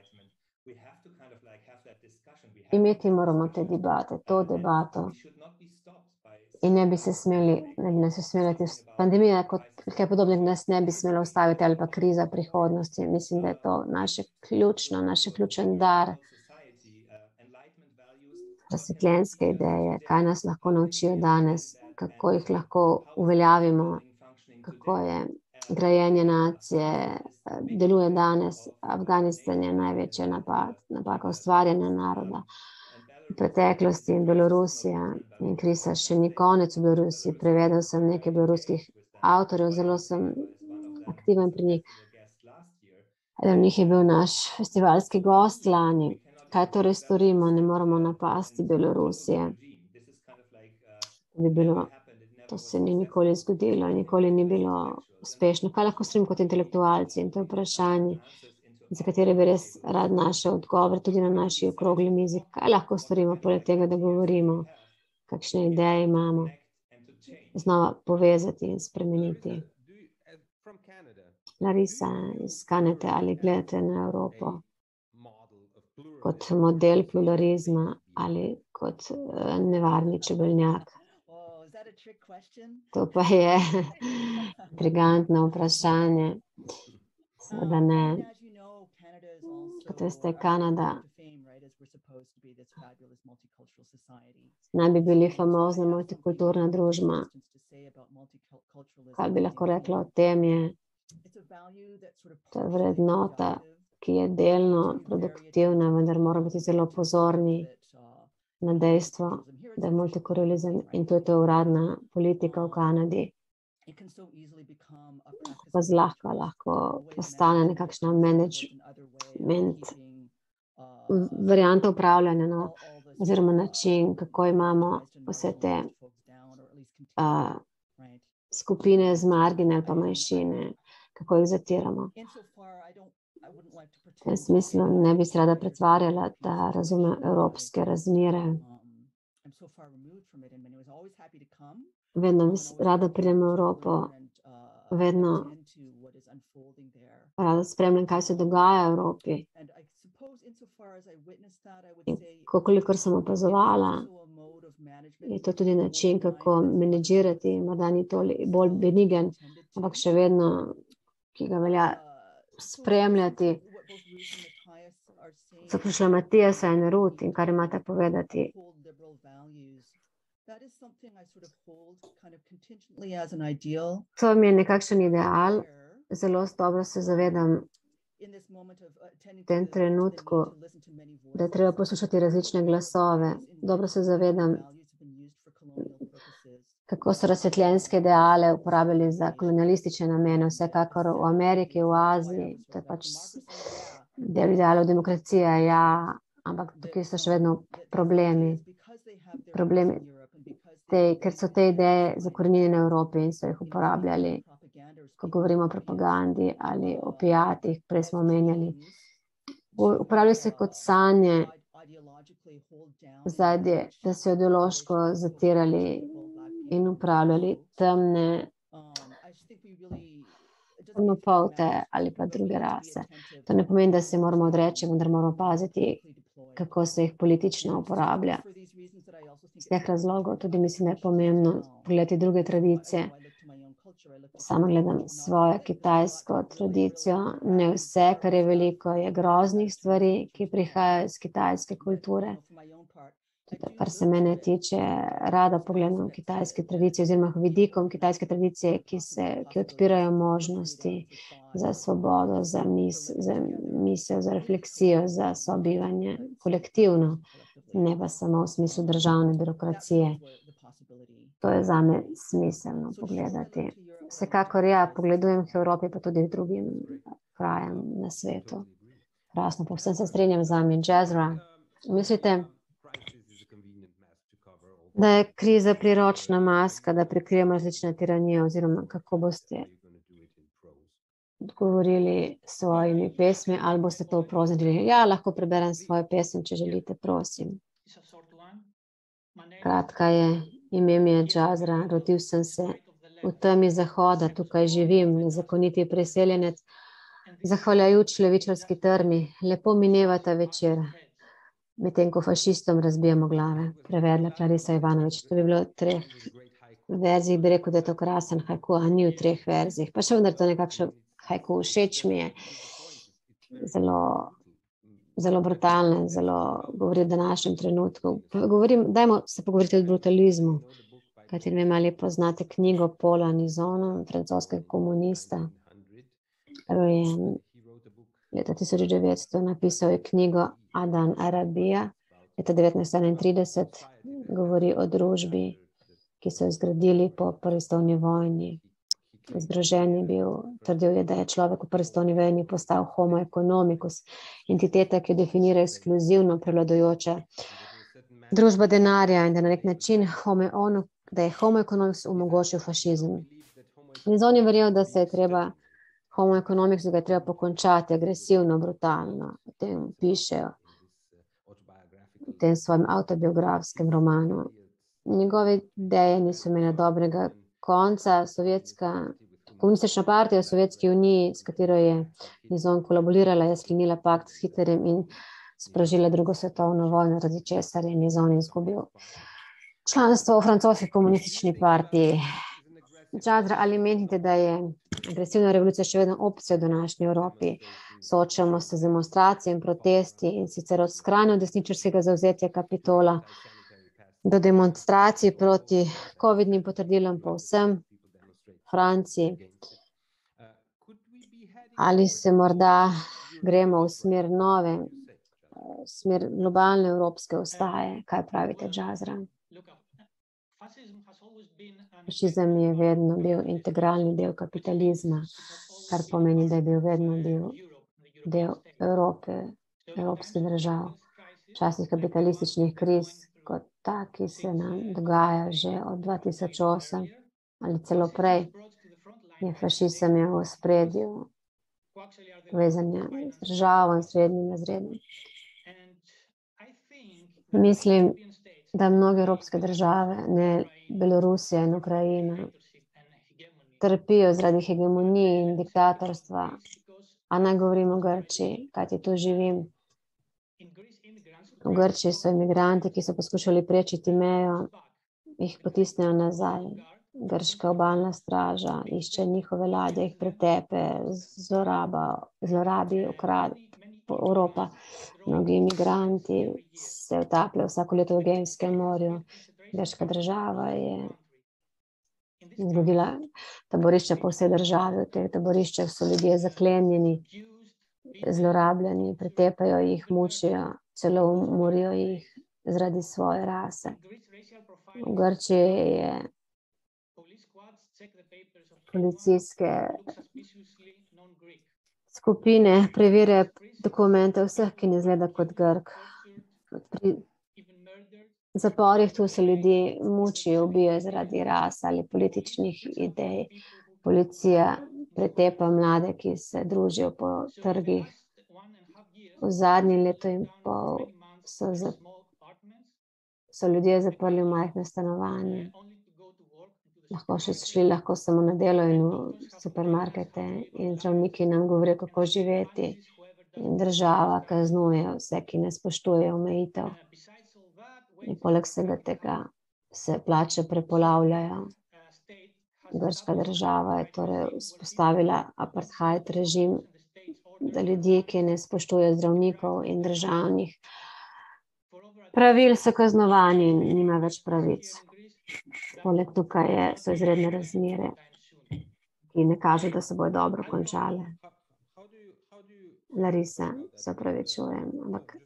Imeti moramo te debate, to debato. In ne bi se smeli, pandemija kot kaj podobnega nas ne bi smela ustaviti ali pa kriza prihodnosti. Mislim, da je to naš ključen dar. Razsvetljenske ideje, kaj nas lahko naučijo danes, kako jih lahko uveljavimo, kako je grajenje nacije deluje danes. Afganistan je največja napaka ustvarjanja naroda v preteklosti in Belorusija in kriza še ni konec v Belorusiji. Prevedel sem nekaj beloruskih avtorjev, zelo sem aktiven pri njih. Eden od njih je bil naš festivalski gost lani. Kaj torej storimo? Ne moramo napasti Belorusije. To se ni nikoli zgodilo, nikoli ni bilo uspešno. Kaj lahko storimo kot intelektualci? In to je vprašanje, za katere bi res rad našel odgovor tudi na naši okrogli mizi. Kaj lahko storimo poleg tega, da govorimo, kakšne ideje imamo, znova povezati in spremeniti. Larisa, iz Kanade, ali gledate na Evropo kot model pluralizma ali kot nevarni čebelnjak? To pa je intrigantno vprašanje. Seveda ne. Kot veste, Kanada naj bi bili famozna multikulturna družba. Kaj bi lahko rekla o tem je, to je vrednota, ki je delno produktivna, vendar moramo biti zelo pozorni na dejstvo, da je multikulturalizem in to je to uradna politika v Kanadi. Pa zlahka lahko postane nekakšna management, varianta upravljanja, no, oziroma način, kako imamo vse te skupine z margine ali pa manjšine, kako jih zatiramo. V tem smislu ne bi se rada pretvarjala, da razume evropske razmere. Vedno rada pridem v Evropo, vedno rada spremljam, kaj se dogaja v Evropi. In kolikor sem opazovala, je to tudi način, kako menedžirati, morda ni bolj benigen, ampak še vedno, ki ga velja spremljati. So prišla Matijasa in Ruth in kar imate povedati. To mi je nekakšen ideal, zelo dobro se zavedam v tem trenutku, da je treba poslušati različne glasove. Dobro se zavedam, kako so razsvetljenske ideale uporabljali za kolonialistične namene, vsekakor v Ameriki, v Aziji, to je pač del idealov demokracije, ja, ampak tukaj so še vedno problemi, ker so te ideje zakorenjene v Evropi in so jih uporabljali, ko govorimo o propagandi ali opijatih, prej smo omenjali. Uporabljajo se kot sanje, da so ideološko zatirali in upravljali temnopolte ali pa druge rase. To ne pomeni, da se moramo odreči, vendar moramo paziti, kako se jih politično uporablja. Iz teh razlogov tudi mislim, da je pomembno pogledati druge tradicije. Sama gledam svojo kitajsko tradicijo, ne vse, kar je veliko, je groznih stvari, ki prihajajo iz kitajske kulture. Tudi, kar se mene tiče, rada pogledam kitajske tradicije oziroma vidikom kitajske tradicije, ki odpirajo možnosti za svobodo, za misel, za refleksijo, za sobivanje kolektivno, ne pa samo v smislu državne birokracije. To je zame smiselno pogledati. Vsekakor ja, pogledujem v Evropi, pa tudi v drugim krajem na svetu. Krasno, povsem se strinjam z vami. Jezra, mislite, da je kriza priročna maska, da prikrijemo različne tiranije, oziroma kako boste odgovorili s svojimi pesmi, ali boste to uproznili? Ja, lahko preberem svojo pesem, če želite, prosim. Kratka je, ime mi je Jazra, rodil sem se v temi zahoda, tukaj živim, nezakoniti priseljenec, zahvaljujoč levičarski trmi, lepo minevata večer, medtem ko fašistom razbijamo glave. Prevedla Clarisa Ivanović. To bi bilo v 3 verzijah, bi rekel, da je to krasen haiku, a ni v 3 verzijah. Pa še vendar to nekakšen haiku, všeč mi je. Zelo brutalno, zelo govori o današnjem trenutku. Dajmo se pogovoriti o brutalizmu. Kajti ne vem, ali poznate knjigo Paula Nizona, francoskega komunista. Rojen leta 1900, napisal je knjigo Adan Arabija, leta 1931, govori o družbi, ki so jo zgradili po prvi svetovni vojni. Združen je bil, trdil je, da je človek v prvi svetovni vojni postal homo economicus, entiteta, ki definira ekskluzivno prevladujoča družba denarja in da na nek način da je homo economicus omogočil fašizem. Nizon je verjel, da se je treba homo economicus, ga je treba pokončati agresivno, brutalno. O tem pišejo v tem svojem avtobiografskem romanu. Njegove ideje niso imele dobrega konca. Komunistična partija v Sovjetski uniji, s katero je Nizon kolaborirala, je sklenila pakt s Hitlerjem in sprožila drugo svetovno vojno, zaradi česar je Nizon izgubil članstvo v francoski komunistični partiji. Džadra, ali menite, da je agresivna revolucija še vedno opcija v današnji Evropi? Soočamo se z demonstracijami in protesti in sicer od skrajno desničarskega zavzetja Kapitola do demonstracij proti covidnim potrdilom po vsem Franciji. Ali se morda gremo v smer nove, smer globalne evropske ustaje? Kaj pravite, Džazra? Fašizem je vedno bil integralni del kapitalizma, kar pomeni, da je bil vedno del Evrope, evropskih držav. Včasih kapitalističnih kriz, kot ta, ki se nam dogaja že od 2008 ali celo prej, je fašizem v ospredju povezanja z državo in srednjim razredom. Mislim, da mnoge evropske države, ne Belorusija in Ukrajina, trpijo zaradi hegemonije in diktatorstva, a naj govorimo o Grčiji, kajti tu živim. V Grčiji so imigranti, ki so poskušali prečiti mejo, jih potisnejo nazaj. Grška obalna straža išče njihove ladje, jih pretepe, zlorabi, ukrade. Evropa. Mnogi imigranti se utapljajo vsako leto v Egejskem morju. Grška država je zgodila taborišča po vsej državi. V teh taboriščah so ljudje zaklenjeni, zlorabljeni, pretepajo jih, mučijo, celo umorijo jih zaradi svoje rase. V Grčiji je policijske skupine preverjajo dokumente vseh, ki ne izgleda kot Grk. Pri zaporih tu se ljudje mučijo, ubijajo zaradi rase ali političnih idej. Policija pretepa mlade, ki se družijo po trgih. V zadnjem letu in pol so ljudje zaprli v majhne stanovanja. Lahko še šli samo na delo in v supermarkete in zdravniki nam govorijo, kako živeti. In država kaznuje vse, ki ne spoštujejo omejitev. In poleg vsega tega se plače prepolavljajo. Grška država je torej vzpostavila apartheid režim, da ljudje, ki ne spoštujejo zdravnikov in državnih pravil, so kaznovani in nima več pravic. Poleg tukaj so izredne razmere, ki ne kaže, da se bodo dobro končale. Larisa, se opravičujem, ampak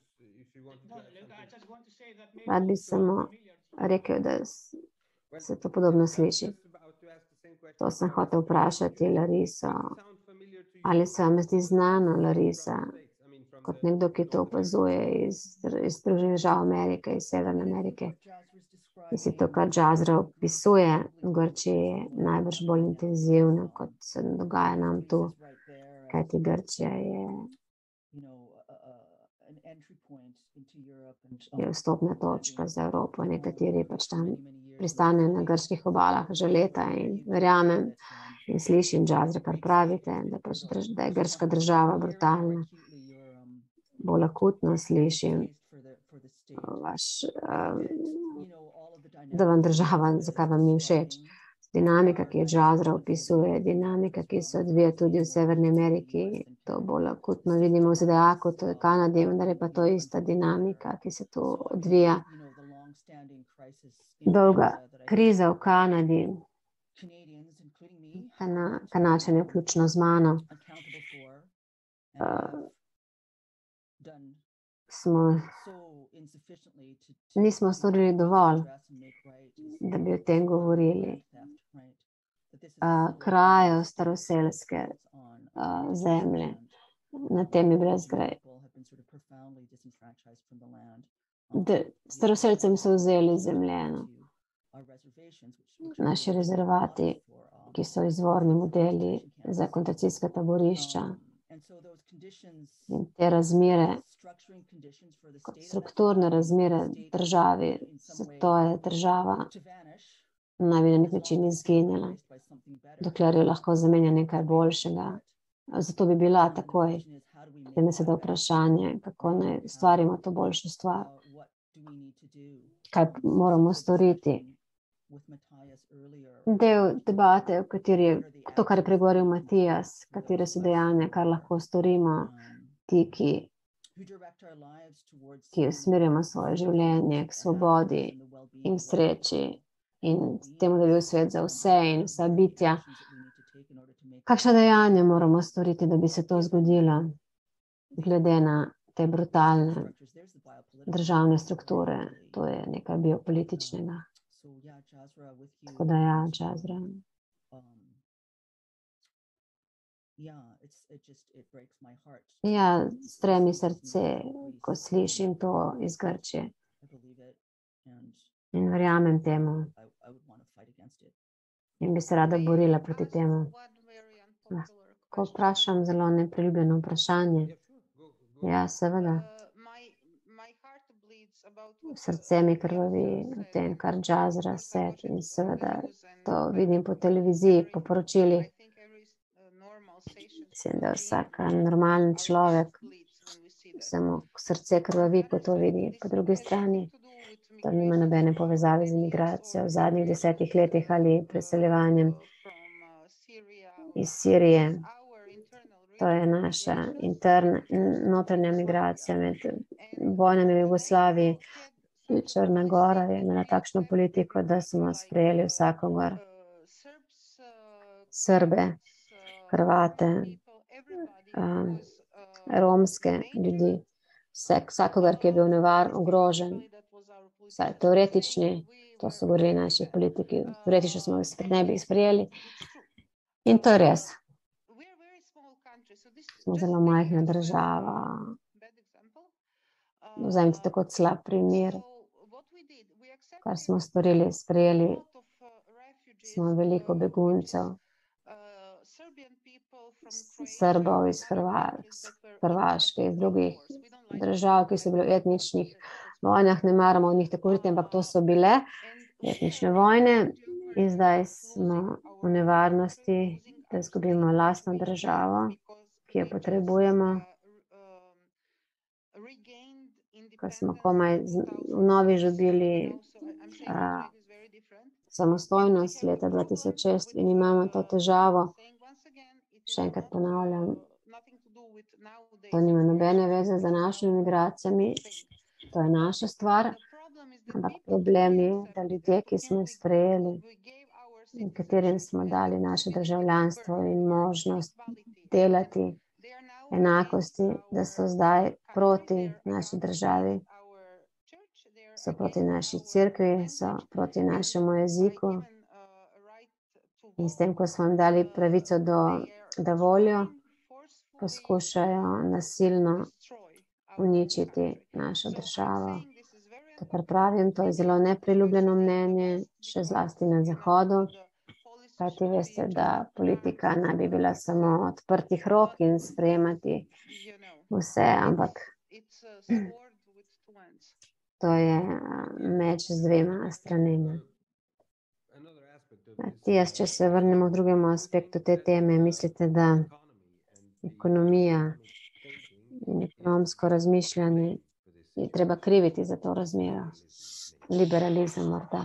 rad bi samo rekel, da se to podobno sliši. To sem hotel vprašati Lariso. Ali se vam zdi znano, Larisa, kot nekdo, ki to opazuje iz Združenih držav Amerike, iz Severne Amerike? Mislim, to, kar Džazra opisuje v Grčiji, je najbrž bolj intenzivno, kot se dogaja nam tu, kajti Grčija je vstopna točka za Evropo. Nekateri pač tam pristanejo na grških obalah že leta in verjamem in slišim, Džazra, kar pravite, da je grška država brutalna. Bolj akutno slišim da vam država, zakaj vam ni všeč. Dinamika, ki jo Džazra opisuje, dinamika, ki se odvija tudi v Severni Ameriki, to bolj akutno vidimo v ZDA kot v Kanadi, vendar je pa to ista dinamika, ki se tu odvija. Dolga kriza v Kanadi, Kanačani vključno z mano, nismo storili dovolj, da bi o tem govorili. Krajo staroselske zemlje, na tem je brezgraj. Staroselcem so vzeli zemljeno. Naši rezervati, ki so izvorni modeli za koncentracijska taborišča, in te razmere, strukturne razmere državi, zato je država naj bi na nek način izginila, dokler jo lahko zamenja nekaj boljšega. Zato bi bila takoj. Potem je sedaj vprašanje, kako naj ustvarimo to boljšo stvar. Kaj moramo storiti? del debate, v kateri je to, kar je pregovoril Matijas, katere so dejanja, kar lahko storimo, ti, ki usmerjamo svoje življenje k svobodi in sreči in temu, da bi bil svet za vse in vsa bitja. Kakšna dejanja moramo storiti, da bi se to zgodilo, glede na te brutalne državne strukture? To je nekaj biopolitičnega. Tako da ja, Jazra. Ja, stremi srce, ko slišim to iz Grčije. In verjamem temu. In bi se rada borila proti temu. Ko vprašam zelo nepriljubljeno vprašanje. Ja, seveda. Srce mi krvavi v tem, kar Jazra set, in seveda to vidim po televiziji, po poročilih. Mislim, da vsak normalen človek samo srce krvavi, ko to vidi. Po drugi strani to nima nobene povezave z imigracijo v zadnjih 10 letih ali preseljevanjem iz Sirije. To je naša notranja migracija med vojnami v Jugoslaviji. Črna Gora je imela takšno politiko, da smo sprejeli vsakogar, Srbe, Hrvate, romske ljudi, vsakogar, ki je bil ogrožen, vsaj teoretični, to so govorili naši politiki, teoretično smo ne bi sprejeli. In to je res. Smo zelo majhna država. Vzemite tako slab primer, kar smo storili, sprejeli smo veliko beguncev, Srbov iz Hrvaške, iz drugih držav, ki so bili v etničnih vojnah, ne maramo o njih tako govoriti, ampak to so bile etnične vojne in zdaj smo v nevarnosti, da izgubimo lastno državo, ki jo potrebujemo, ko smo komaj vnovič dobili samostojnost leta 2006 in imamo to težavo. Še enkrat ponavljam, to nima nobene veze z našimi migracijami, to je naša stvar, ampak problem je, da ljudje, ki smo jih sprejeli in katerim smo dali naše državljanstvo in možnost delati, enakosti, da so zdaj proti naši državi, so proti naši cerkvi, so proti našemu jeziku in s tem, ko smo jim dali pravico da volijo, poskušajo nasilno uničiti našo državo. To, kar pravim, to je zelo nepriljubljeno mnenje, še zlasti na Zahodu. Kajti veste, da politika naj bi bila samo odprtih rok in sprejemati vse, ampak to je meč z dvema stranema. Matijas, če se vrnemo v drugemu aspektu te teme, mislite, da ekonomija in ekonomsko razmišljanje je treba kriviti za to razmero? Liberalizem morda.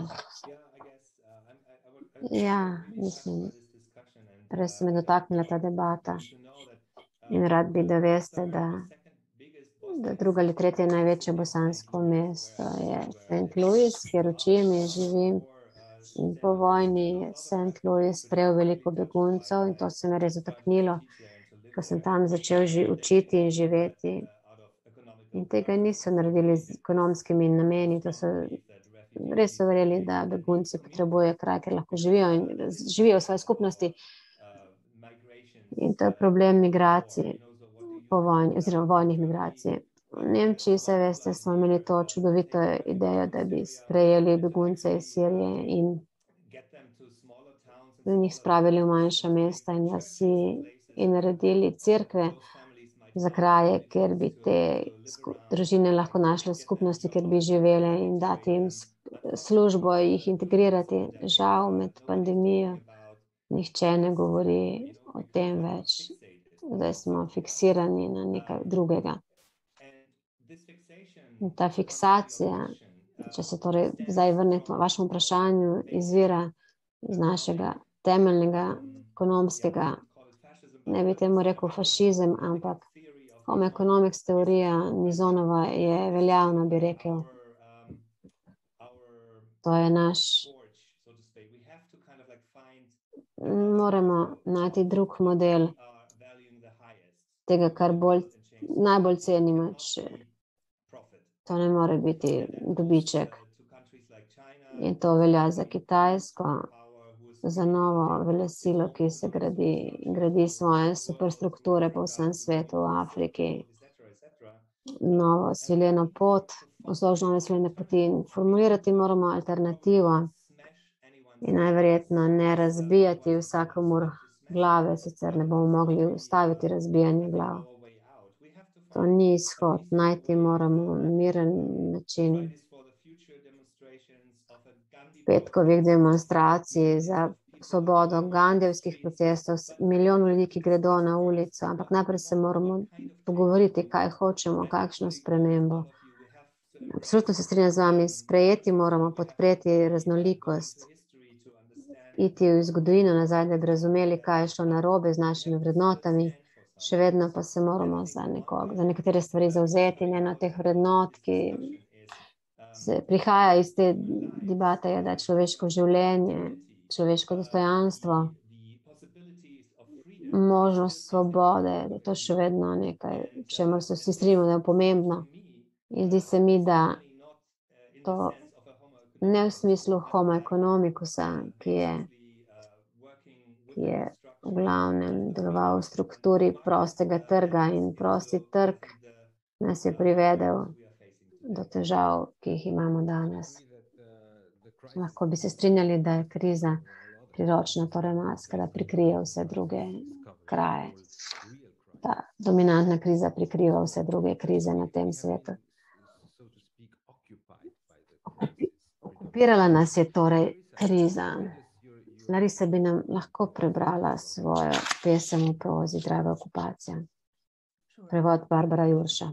Ja, mislim, res se me dotaknila ta debata in rad bi, da veste, da druga ali tretje največje bosansko mesto je St. Louis, kjer učim in živim. In po vojni je St. Louis sprejel veliko beguncev in to se me res dotaknilo, ko sem tam začel učiti in živeti. In tega niso naredili z ekonomskimi nameni, to so res verjeli, da begunci potrebujejo kraj, ker lahko živijo in živijo v svoji skupnosti. In to je problem migracij po vojni, oziroma vojnih migracij. V Nemčiji, se veste, smo imeli to čudovito idejo, da bi sprejeli begunce iz Sirije in njih spravili v manjša mesta in vasi in naredili cerkve za kraje, kjer bi te družine lahko našle skupnosti, kjer bi živele in dati jim službo, jih integrirati. Žal med pandemijo nihče ne govori o tem več. Zdaj smo fiksirani na nekaj drugega. In ta fiksacija, če se torej zdaj vrnem k vašemu vprašanju, izvira iz našega temeljnega ekonomskega, ne bi temu rekel fašizem, ampak home economics teorija Nizonova je veljavna, bi rekel. To je naš. Moramo najti drug model tega, kar najbolj cenimo. To ne more biti dobiček. In to velja za Kitajsko, za novo velesilo, ki se gradi svoje superstrukture po vsem svetu, v Afriki, novo svileno pot, vzdolž nove svilene poti. Formulirati moramo alternativo in najverjetno ne razbijati vsakomur glave, sicer ne bomo mogli ustaviti razbijanje glav. To ni izhod, najti moramo miren način petkovih demonstracij za svobodo, gandijevskih protestov, milijon ljudi, ki gredo na ulico, ampak najprej se moramo pogovoriti, kaj hočemo, kakšno spremembo. Absolutno se strinjam z vami, sprejeti moramo, podpreti raznolikost, iti v zgodovino nazaj, da bi razumeli, kaj je šlo narobe z našimi vrednotami, še vedno pa se moramo za nekatere stvari zavzeti. Eno od teh vrednot, ki prihaja iz te debate, je, da je človeško življenje, človeško dostojanstvo, možnost svobode, da je to še vedno nekaj, čemer se vsi strinjamo, da je pomembno. In zdi se mi, da to ne v smislu homo economicusa, ki je v glavnem deloval v strukturi prostega trga, in prosti trg nas je privedel do težav, ki jih imamo danes. Lahko bi se strinjali, da je kriza priročna, torej maska, da prikrije vse druge kraje. Ta dominantna kriza prikriva vse druge krize na tem svetu. Okupirala nas je torej kriza. Larisa bi nam lahko prebrala svojo pesem v prozi, Draga okupacija. Prevod Barbara Jurša.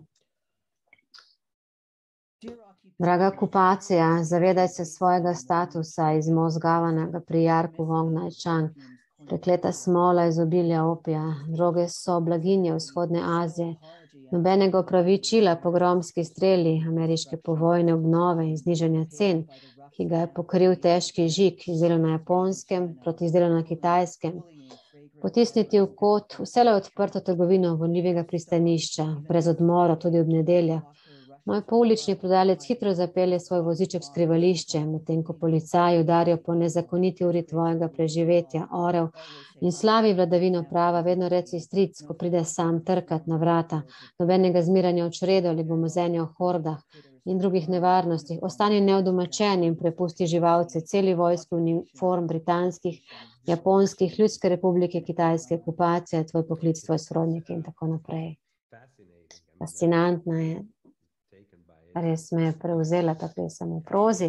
Draga okupacija, zavedaj se svojega statusa izmozgavanega pri jarku Wong Nai-Chan. Prekleta smola iz obilja opija, droge so blaginje vzhodne Azije, nobenega opravičila pogromski streli, ameriške povojne obnove in znižanja cen, ki ga je pokril težki žig, izdelan na Japonskem proti izdelan na Kitajskem. Potisniti v kot vselej odprto trgovino vonljivega pristanišča, brez odmora tudi ob nedeljah. Moj poulični prodajalec hitro zapelje svoj voziček v skrivališče, medtem ko policaji udarijo po nezakoniti uri tvojega preživetja, orel, in slavi vladavino prava, vedno reci stric, ko pride sam trkat na vrata, nobenega zmiranja v čredo ali bomozenja v hordah in drugih nevarnostih. Ostani neodomačen in prepusti živalce celi vojski uniform britanskih, japonskih, Ljudske republike, Kitajske, okupacije, tvoj poklic, tvoj sorodniki in tako naprej. Fascinantna je. Res me je prevzela ta pesem v prozi.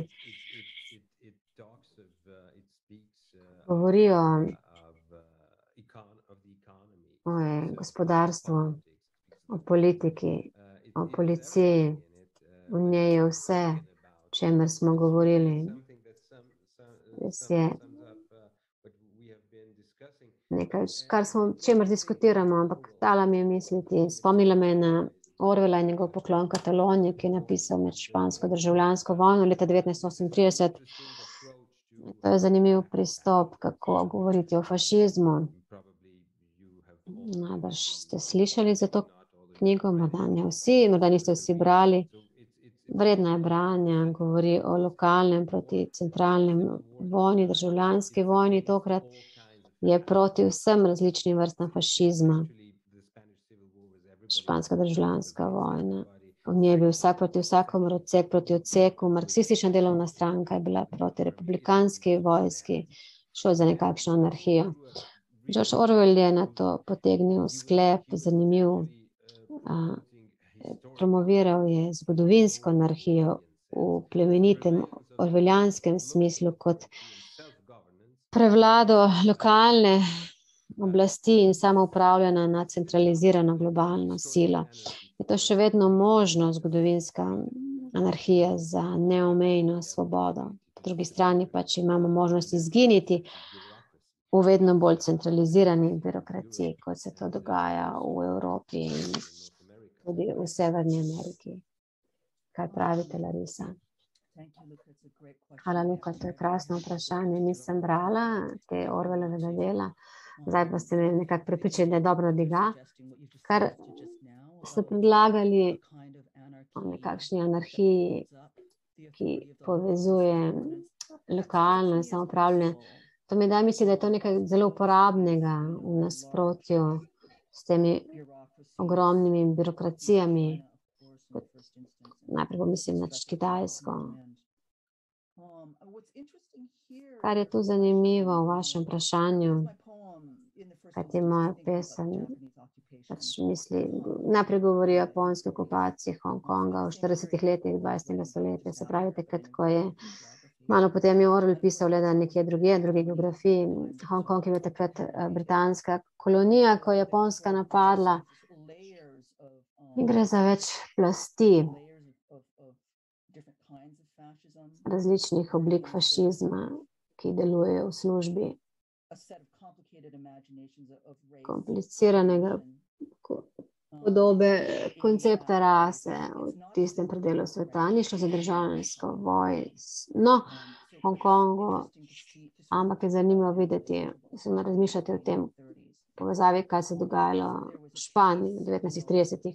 Govori o gospodarstvu, o politiki, o policiji. V njej je vse, o čemer smo govorili. Res je nekaj, čemer diskutiramo, ampak dala mi je misliti. Spomnila me na Orwella in njegov Poklon Katalonije, ki je napisal med špansko državljansko vojno leta 1938. To je zanimiv pristop, kako govoriti o fašizmu. Najbrž ste slišali za to knjigo, morda ne vsi, morda niste vsi brali. Vredna je branja, govori o lokalnem proti centralnem vojni, državljanski vojni. Tokrat je proti vsem različnim vrstam fašizma. Španska državljanska vojna. V njej je bil vsak proti vsakomur, odsek proti odseku. Marksistična delovna stranka je bila proti republikanski vojski. Šlo je za nekakšno anarhijo. George Orwell je na to potegnil sklep, zanimiv. Promoviral je zgodovinsko anarhijo v plemenitem orwellianskem smislu kot prevlado lokalne oblasti in samoupravljena nad centralizirano globalno silo. Je to še vedno možno, zgodovinska anarhija za neomejno svobodo. Po drugi strani pa, če imamo možnost izginiti v vedno bolj centralizirani birokraciji, kot se to dogaja v Evropi in tudi v Severni Ameriki. Kaj pravite, Larisa? Hvala, Luka, to je krasno vprašanje. Nisem brala te Orwellovega dela, zdaj pa ste me nekako prepričali, da je dobro, da ga. Kar ste predlagali o nekakšni anarhiji, ki povezuje lokalno in samoupravljanje, to mi da misli, da je to nekaj zelo uporabnega v nasprotju s temi ogromnimi birokracijami. Najprej pomislim na Kitajsko. Kar je tu zanimivo v vašem vprašanju, kajti moja pesem misli, najprej govori o japonski okupaciji Hongkonga v 40 letih 20. stoletja, se pravi, takrat, ko je malo potem je Orwell pisal le, da nekje druge geografiji. Hongkong je bil takrat britanska kolonija, ko je Japonska napadla. In gre za več plasti različnih oblik fašizma, ki delujejo v službi kompliciranego podobe koncepta rase v tistem predelu sveta. Ni šlo za državljansko vojno v Hongkongu, ampak je zanimivo videti, razmišljati o tem povezavi, kaj se je dogajalo v Španiji v 1930-ih.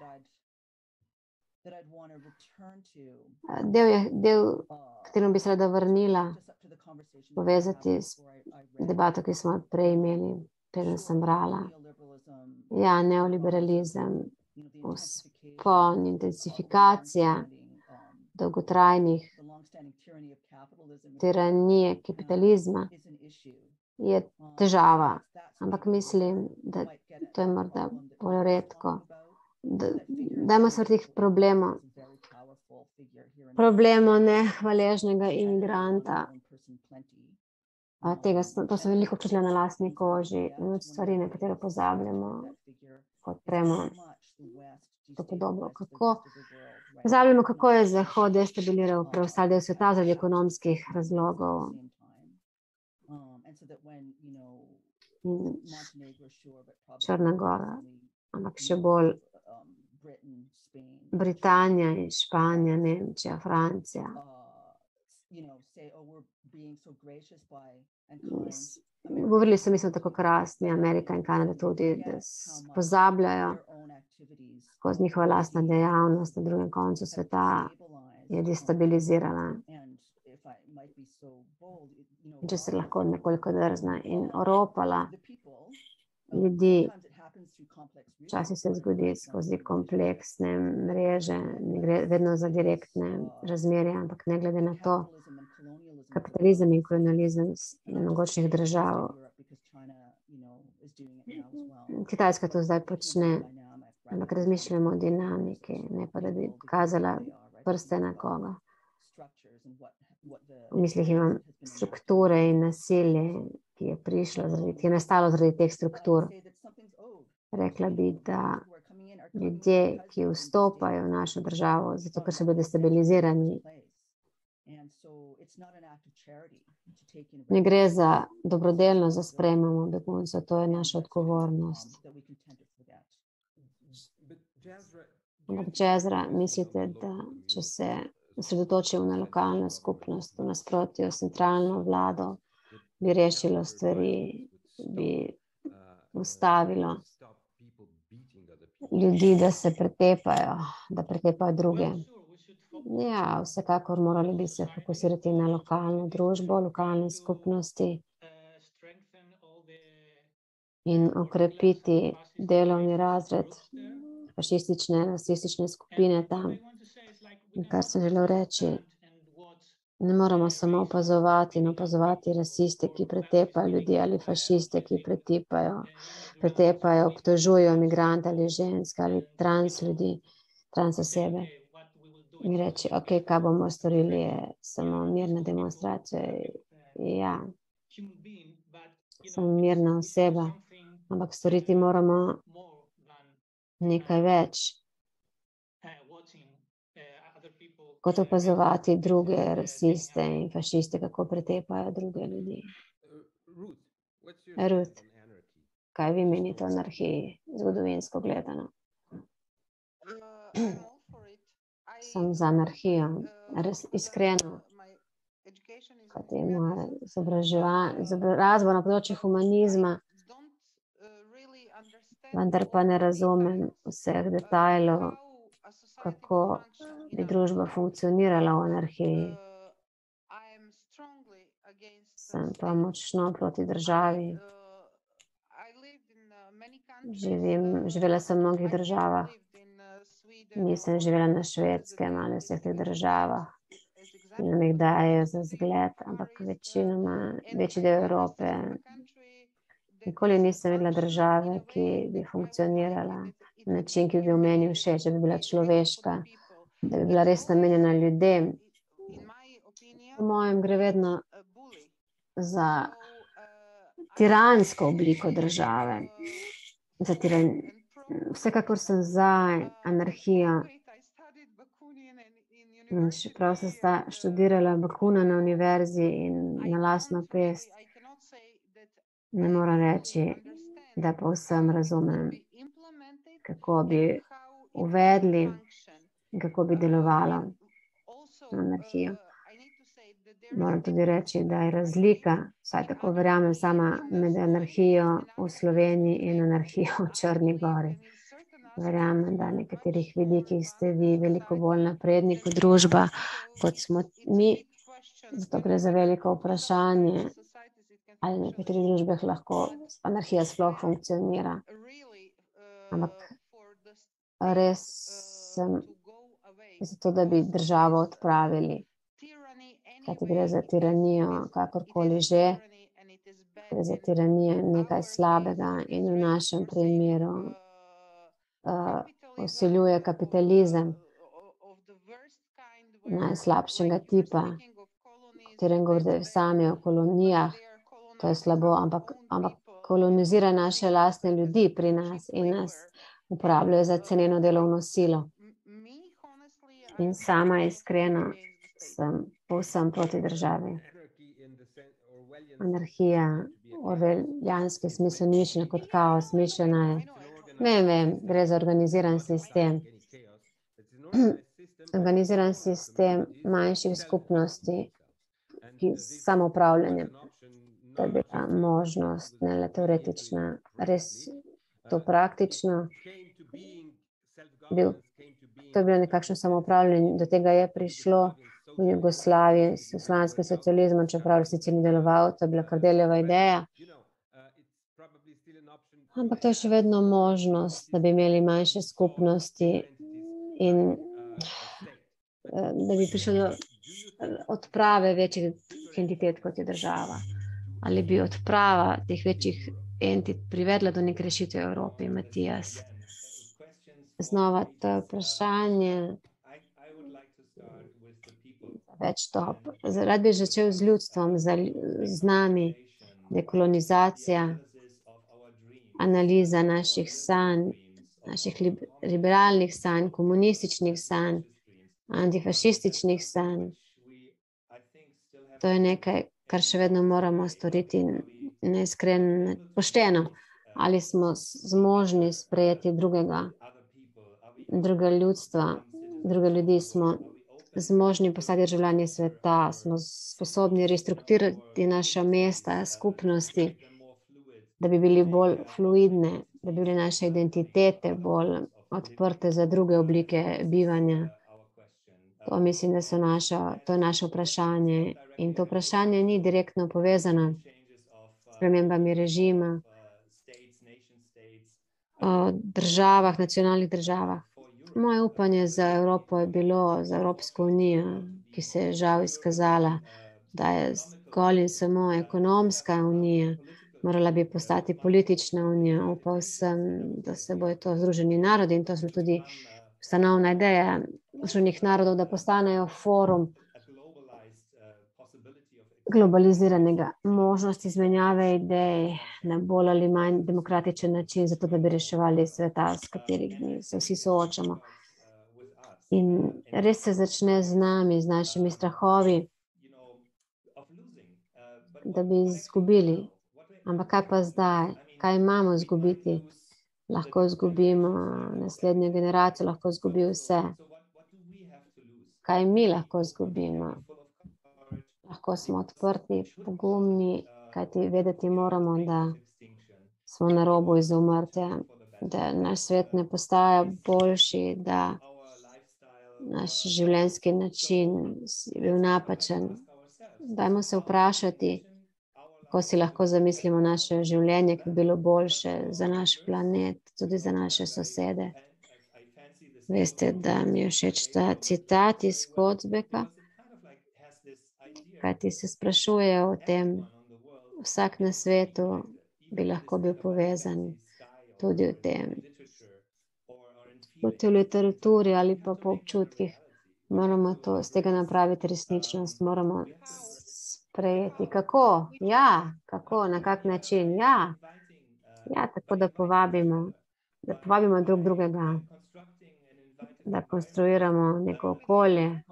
Del, katerim bi se rada vrnila, povezati s debato, ki smo prej imeli, preden sem brala. Ja, neoliberalizem, vzpon, intensifikacija dolgotrajnih tiranije kapitalizma je težava, ampak mislim, da to je morda bolj redko. Dajmo se vrtih problemov nehvaležnega imigranta. To sem veliko občutila na lastni koži in od stvari, na katere pozabljamo, kot premo to podobno. Pozabljamo, kako je Zahod destabiliral preostali del sveta zaradi ekonomskih razlogov. Črna Gora, ampak še bolj Britanija in Španija, Nemčija, Francija. Govorili so, mi smo tako krasni, Amerika in Kanada tudi, da pozabljajo, skozi njihova lastna dejavnost na drugem koncu sveta je destabilizirala. Če se lahko nekoliko drzna in oropala ljudi, včasih se zgodi skozi kompleksne mreže, ne gre vedno za direktne razmerje, ampak ne glede na to, kapitalizem in kolonializem mnogočnih držav. Kitajska to zdaj počne, ampak razmišljamo o dinamiki, ne pa da bi kazala prste na koga. V mislih imam strukture in nasilje, ki je nastalo zaradi teh struktur. Rekla bi, da ljudje, ki vstopajo v našo državo, zato ker so bili destabilizirani, ne gre za dobrodelno, za sprejemamo beguncev, to je naša odgovornost. Ampak Jezra, mislite, da če se osredotočimo na lokalno skupnost, v nasprotju s centralno vlado, bi rešilo stvari, bi ustavilo ljudi, da se pretepajo, da pretepajo druge. Ja, vsekakor morali bi se fokusirati na lokalno družbo, lokalne skupnosti in okrepiti delovni razred, fašistične, rasistične skupine tam. In kar sem želel reči, ne moramo samo opazovati rasiste, ki pretepajo ljudi, ali fašiste, ki pretepajo, obtožujejo migrante ali ženske ali trans ljudi, trans osebe. In reči, ok, kaj bomo storili, je samo mirna demonstracija. Ja, sem mirna oseba, ampak storiti moramo nekaj več. kot opazovati druge rasiste in fašiste, kako pretepajo druge ljudi. Ruth, kaj vi menite o anarhiji, zgodovinsko gledano? Sem za anarhijo, res iskreno. Kajti moja izobrazba na področju humanizma, vendar pa ne razumem vseh detajlov, kako bi družba funkcionirala v anarhiji. Sem pa močno proti državi. Živela sem v mnogih državah. Nisem živela na Švedskem ali v vseh teh državah, ki nam jih dajejo za zgled, ampak večji del Evrope. Nikoli nisem videla države, ki bi funkcionirala na način, ki bi bil meni všeč, da bi bila človeška, da bi bila res namenjena ljudem. Po mojem gre vedno za tiransko obliko države. Vsekakor sem za anarhijo. Čeprav sem študirala Bakuna na univerzi in na lastno pest, ne moram reči, da povsem razumem, kako bi uvedli in kako bi delovalo anarhijo. Moram tudi reči, da je razlika, vsaj tako verjamem sama, med anarhijo v Sloveniji in anarhijo v Črni Gori. Verjamem, da nekaterih vidikih ste vi veliko bolj napredni kot družba, kot smo mi. Zato gre za veliko vprašanje, ali v nekaterih družbah lahko anarhija sploh funkcionira. Ampak res sem zato, da bi državo odpravili. Kajti gre za tiranijo, kakorkoli že. Gre za tiranijo nekaj slabega in v našem primeru vsiljuje kapitalizem najslabšega tipa, o katerem govorite sami o kolonijah. To je slabo, ampak kolonizira naše lastne ljudi pri nas in nas uporabljajo za ceneno delovno silo. In sama iskreno sem povsem proti državi. Anarhija v orwellijanski smislu ni mišljena kot kaos, mišljena je. Vem, gre za organiziran sistem. Organiziran sistem manjših skupnosti, ki s samoupravljanjem. To je bila možnost, ne le teoretična, res to praktično. To je bilo nekakšno samoupravljanje, do tega je prišlo v Jugoslaviji s slovanskim socializmom, čeprav resnici ni deloval, to je bila Kardeljeva ideja. Ampak to je še vedno možnost, da bi imeli manjše skupnosti in da bi prišlo do odprave večjih entitet, kot je država. Ali bi odprava teh večjih entitet privedla do neke rešitve v Evropi, Matijas? Znova to je vprašanje. Več top. Rad bi začel z ljudstvom, z nami, dekolonizacija, analiza naših sanj, naših liberalnih sanj, komunističnih sanj, antifašističnih sanj. To je nekaj, kar še vedno moramo storiti neiskreno, pošteno. Ali smo zmožni sprejeti druga ljudstva, druge ljudi, smo zmožni postati državljani sveta, smo sposobni restrukturirati naša mesta, skupnosti, da bi bili bolj fluidne, da bi bili naše identitete bolj odprte za druge oblike bivanja. To mislim, da to je naše vprašanje. In to vprašanje ni direktno povezano s spremembami režima o državah, nacionalnih državah. Moje upanje za Evropo je bilo, za Evropsko unijo, ki se je žal izkazala, da je zgolj in samo ekonomska unija, morala bi postati politična unija. Upal sem, da se bojo to Združeni narodi, in to so tudi ustanovna ideja Združenih narodov, da postanejo forum globaliziranega, možnost izmenjave idej na bolj ali manj demokratičen način, zato da bi reševali sveta, s katerimi se vsi soočamo. In res se začne z nami, z našimi strahovi, da bi izgubili. Ampak kaj pa zdaj? Kaj imamo izgubiti? Lahko izgubimo naslednjo generacijo, lahko izgubi vse. Kaj mi lahko izgubimo? Lahko smo odprti, pogumni, kajti vedeti moramo, da smo na robu izumrtja, da naš svet ne postaja boljši, da naš življenjski način je bil napačen. Dajmo se vprašati, kako si lahko zamislimo naše življenje, ki bi bilo boljše za naš planet, tudi za naše sosede. Veste, da mi je všeč ta citat iz Kocbeka, kajti se sprašuje o tem, vsak na svetu bi lahko bil povezan tudi v tem, kot v literaturi ali pa po občutkih. Moramo z tega napraviti resničnost, moramo sprejeti. Kako? Ja, kako, na kak način? Ja, tako da povabimo drug drugega, da konstruiramo neko okolje,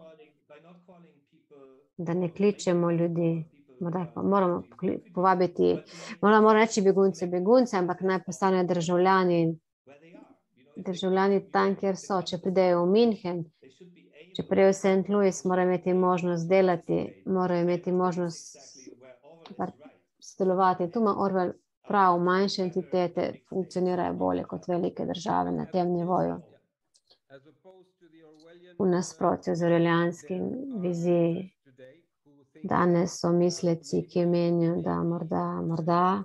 da ne kličemo ljudi. Moramo povabiti, moramo reči begunce, ampak naj postanejo državljani tam, kjer so. Če pridejo v München, če pridejo v St. Louis, morajo imeti možnost delati, morajo imeti možnost sodelovati. Tu ima Orwell prav, manjše entitete funkcionirajo bolje kot velike države na tem nivoju. V nasprotju z orwellianskim viziji. Danes so misleci, ki menijo, da morda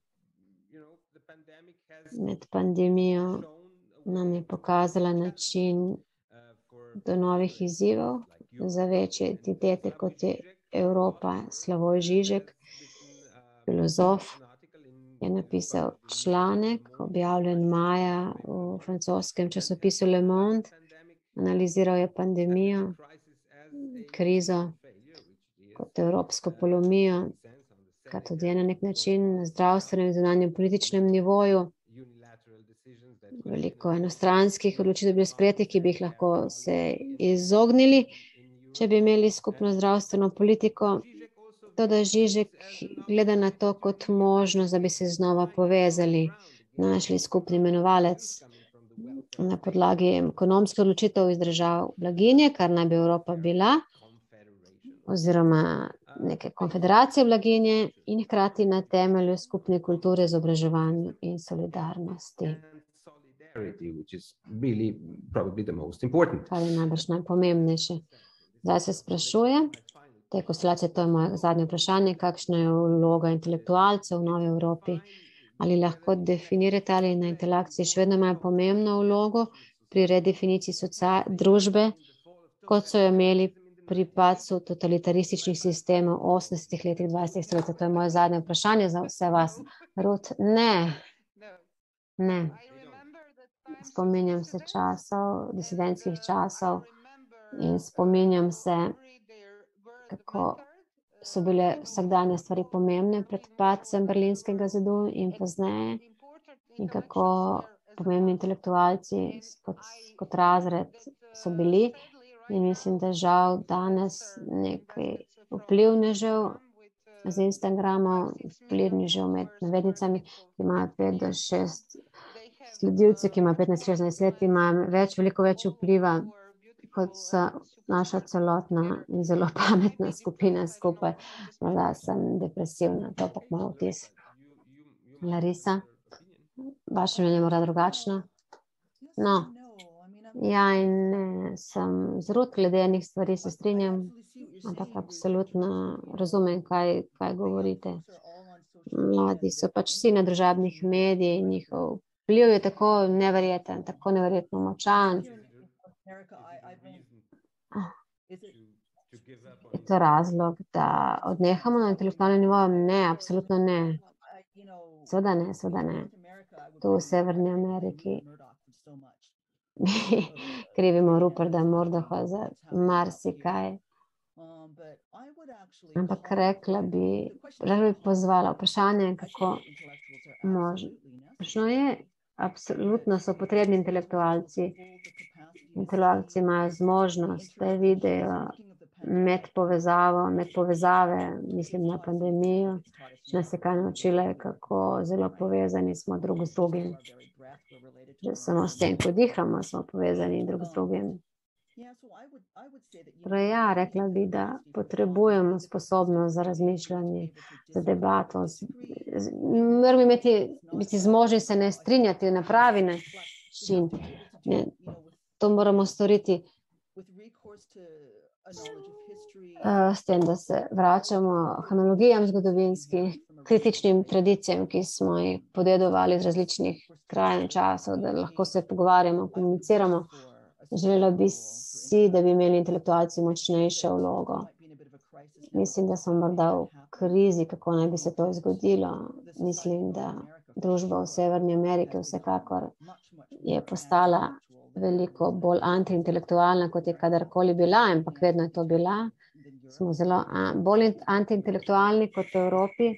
med pandemijo nam je pokazala način do novih izzivov za večje entitete, kot je Evropa. Slavoj Žižek, filozof, je napisal članek, objavljen maja v francoskem časopisu Le Monde. Analiziral je pandemijo, krizo kot evropsko polomijo, kar tudi je na nek način na zdravstvenem in zunanjem političnem nivoju. Veliko enostranskih odločitev bilo sprejetih, ki bi jih lahko se izognili, če bi imeli skupno zdravstveno politiko. Toda Žižek gleda na to kot možnost, da bi se znova povezali, našli skupni imenovalec na podlagi ekonomske odločitev iz držav blaginje, kar naj bi Evropa bila, oziroma neke konfederacije blaginje, in hkrati na temelju skupne kulture, izobraževanja in solidarnosti. Kar je najbrž najpomembnejše. Zdaj se sprašuje, te konstelacije, to je moje zadnje vprašanje, kakšna je vloga intelektualcev v novi Evropi. Ali lahko definirate, ali na interakciji še vedno imajo pomembno vlogo pri redefiniciji družbe, kot so jo imeli pri padcu totalitarističnih sistemov v 80. letih 20. stoletja? To je moje zadnje vprašanje za vse vas. Ruth, ne. Spominjam se časov, disidentskih časov, in spominjam se, kako so bile vsakdanje stvari pomembne pred padcem Berlinskega zidu in pozneje, in kako pomembni intelektualci kot razred so bili. In mislim, da žal danes nekaj vplivnežev z Instagramom, vplivnežev med navednicami, ki imajo 5 do 6 sledilcev, ki imajo 15-16 let, imajo veliko več vpliva, kot so naša celotna in zelo pametna skupina skupaj. Morda sem depresivna, to pa moj vtis. Larisa, vaše mnenje je morda drugačno? No, ja in ne, sem zelo glede enih stvari se strinjam, ampak absolutno razumem, kaj govorite. Mladi so pač vsi na družabnih medijih in njihov vpliv je tako neverjeten, tako neverjetno močan. Je to razlog, da odnehamo na intelektualnem nivoju? Ne, absolutno ne. Seveda ne. Tu v Severni Ameriki krivimo Ruperta Murdocha za marsikaj. Ampak rekla bi pozvala vprašanje, kako možno. Absolutno so potrebni intelektualci intelektualci imajo zmožnost, da vidijo med povezave, mislim na pandemijo, če nas je kaj naučila, kako zelo povezani smo drug z drugim. Že samo s tem, ko dihamo, smo povezani drug z drugim. Torej, ja, rekla bi, da potrebujemo sposobnost za razmišljanje, za debato. Moramo biti zmožni se ne strinjati na pravi način. To moramo storiti s tem, da se vračamo kronologijam zgodovinskih, kritičnim tradicijam, ki smo jih podedovali iz različnih krajev in časov, da lahko se pogovarjamo, komuniciramo. Želela bi si, da bi imeli intelektualci močnejšo vlogo. Mislim, da smo morda v krizi, kako naj bi se to zgodilo. Mislim, da družba v Severni Ameriki vsekakor je postala veliko bolj antiintelektualna, kot je kadarkoli bila, ampak vedno je to bila. Smo zelo bolj antiintelektualni kot v Evropi.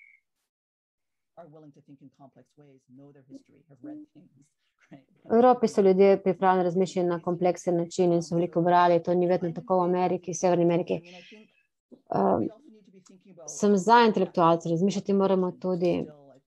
V Evropi so ljudje pripravljeni razmišljati na kompleksen način in so veliko brali, to ni vedno tako v Ameriki, Severni Ameriki. Sem za intelektualce, razmišljati moramo tudi.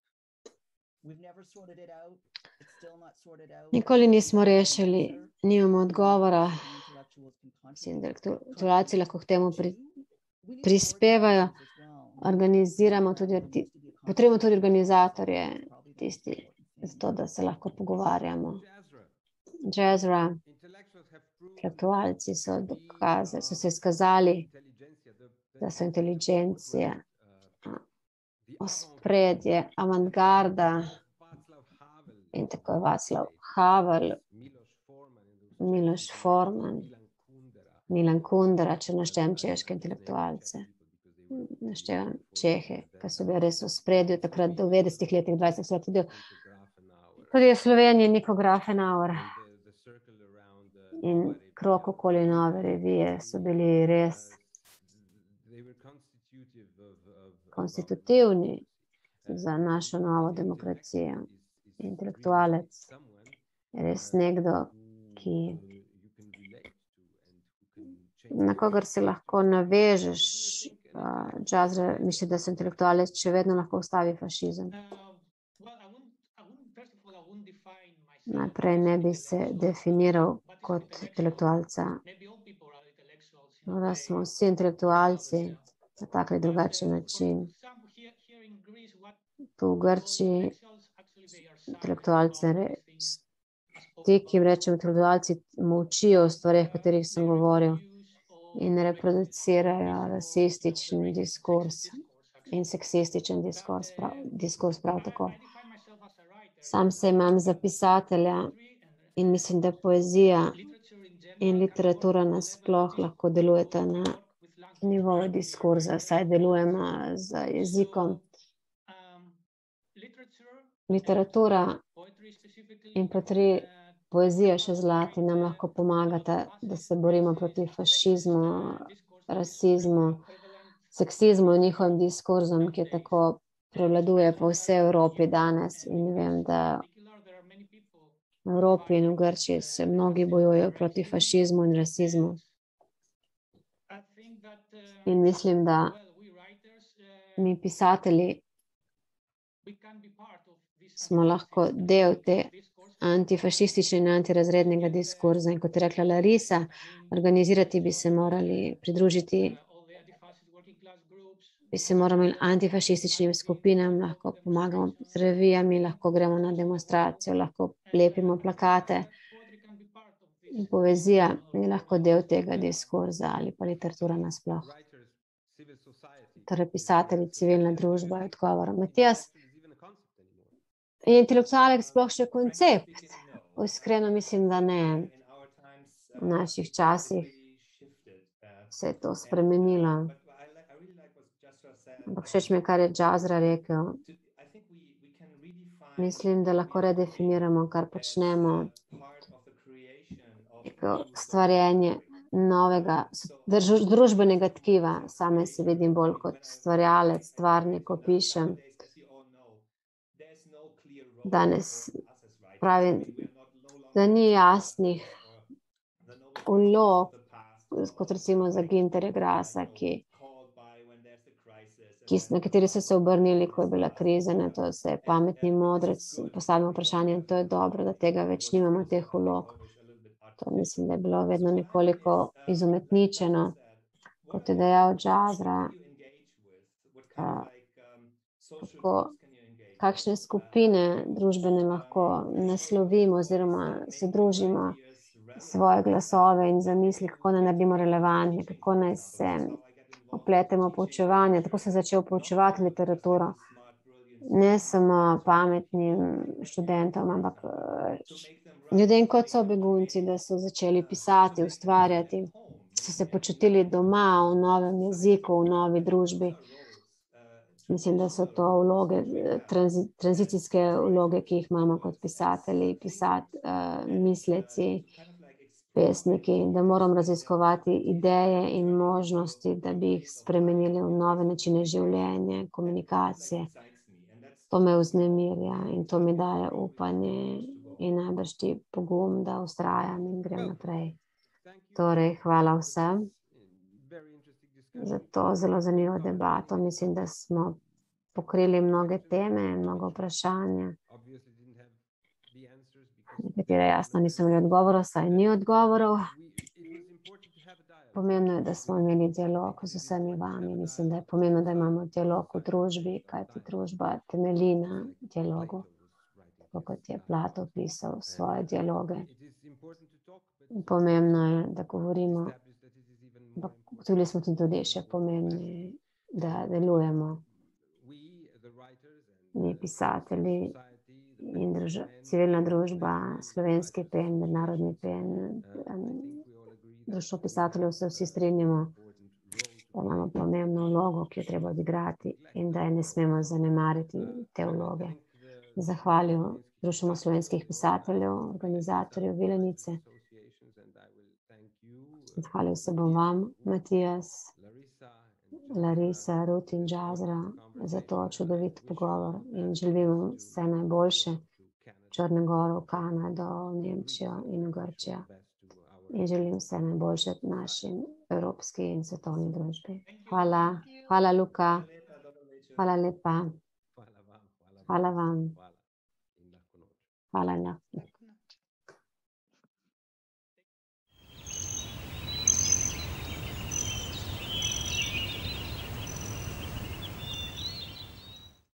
Nikoli nismo rešili, nimamo odgovora. Intelektualci lahko k temu prispevajo, organiziramo tudi, potrebujemo tudi organizatorje, tisti, zato da se lahko pogovarjamo. Jezra, intelektualci so se izkazali, da so inteligencija, ospredje, avantgarda in tako je Václav Havel, Miloš Forman, Milan Kundera, če naštejem češke intelektualce. Naštevam Čehe, ki so bili res v spredju takrat do 90. letih 20. stoletja. Tudi v Sloveniji Niko Grafenauer in krog okoli Nove revije so bili res konstitutivni za našo novo demokracijo. Intelektualec je res nekdo, na kogar se lahko navežeš. Jazra misli, da so intelektualec še vedno lahko ustavi fašizem. Najprej ne bi se definiral kot intelektualca. Da smo vsi intelektualci na tak ali drugačen način. Tu v Grčiji intelektualce, ti, ki rečem intelektualci, molčijo o stvareh, o katerih sem govoril in reproducirajo rasistični diskurs in seksističen diskurs prav tako. Sam se imam za pisatelja in mislim, da poezija in literatura nasploh lahko delujeta na nivoju diskurza, saj delujemo z jezikom. Literatura in poezija še zlati nam lahko pomagata, da se borimo proti fašizmu, rasizmu, seksizmu in njihovim diskurzom, ki tako prevladuje po vsej Evropi danes. In vem, da v Evropi in v Grčiji se mnogi bojujejo proti fašizmu in rasizmu. In mislim, da mi pisatelji smo lahko del te antifašistične in antirazrednega diskurza. In kot je rekla Larisa, organizirati bi se morali, pridružiti bi se morali antifašističnim skupinam, lahko pomagamo z revijami, lahko gremo na demonstracijo, lahko lepimo plakate. In poezija je lahko del tega diskurza ali pa literatura nasploh. Torej pisatelji, civilna družba je odgovor. Matijas, je intelektualec sploh še koncept? Iskreno mislim, da ne. V naših časih se je to spremenilo. Ampak všeč mi je, kar je Jazra rekel. Mislim, da lahko redefiniramo, kar počnemo. Stvarjenje novega družbenega tkiva. Same se vidim bolj kot stvarjalec, stvarnik, ko pišem. Danes pravim, da ni jasnih vlog, kot recimo za Günterja Grassa, na kateri so se obrnili, ko je bila kriza, na to se je pametni modrec postavil vprašanje in to je dobro, da tega več nimamo teh vlog. To mislim, da je bilo vedno nekoliko izumetničeno, kot je dejal Džazra, kakšne skupine družbene lahko naslovimo oziroma se družimo svoje glasove in zamisli, kako naj naredimo relevantne, kako naj se opletemo poučevanje. Tako sem začel poučevati literaturo, ne samo pametnim študentom, ampak ljudem, kot so begunci, da so začeli pisati, ustvarjati, so se počutili doma v novem jeziku, v novi družbi. Mislim, da so to vloge, tranzicijske vloge, ki jih imamo kot pisatelji, misleci, pesniki, da moram raziskovati ideje in možnosti, da bi jih spremenili v nove načine življenja, komunikacije. To me vznemirja in to mi daje upanje in najbrž ti pogum, da vztrajam in grem naprej. Torej, hvala vsem za to zelo zanimivo debato. Mislim, da smo pokrili mnoge teme, mnogo vprašanja. Nekatere jasno nismo imeli odgovorov, saj ni odgovorov. Pomembno je, da smo imeli dialog z vsemi vami. Mislim, da je pomembno, da imamo dialog v družbi, kajti družba temelji na dialogu, tako kot je Plato pisal svoje dialoge. Pomembno je, da govorimo, tudi smo tudi še pomembni, da delujemo. Mi pisatelji in civilna družba, slovenski PEN, mednarodni PEN, društvo pisateljev, se vsi strinjamo, da imamo pomembno vlogo, ki jo treba odigrati in da je ne smemo zanemariti te vloge. Zahvalil Društvo slovenskih pisateljev, organizatorjev Vilenice. Zahvalil se bom vam, Matijas, Larisa, Ruth in Džazra, za to čudovit pogovor in želim vse najboljše v Črno goro, v Kanado, v Nemčijo in v Grčijo. In želim vse najboljše našim evropski in svetovni družbi. Hvala, hvala Luka, hvala lepa. Hvala vam. Hvala.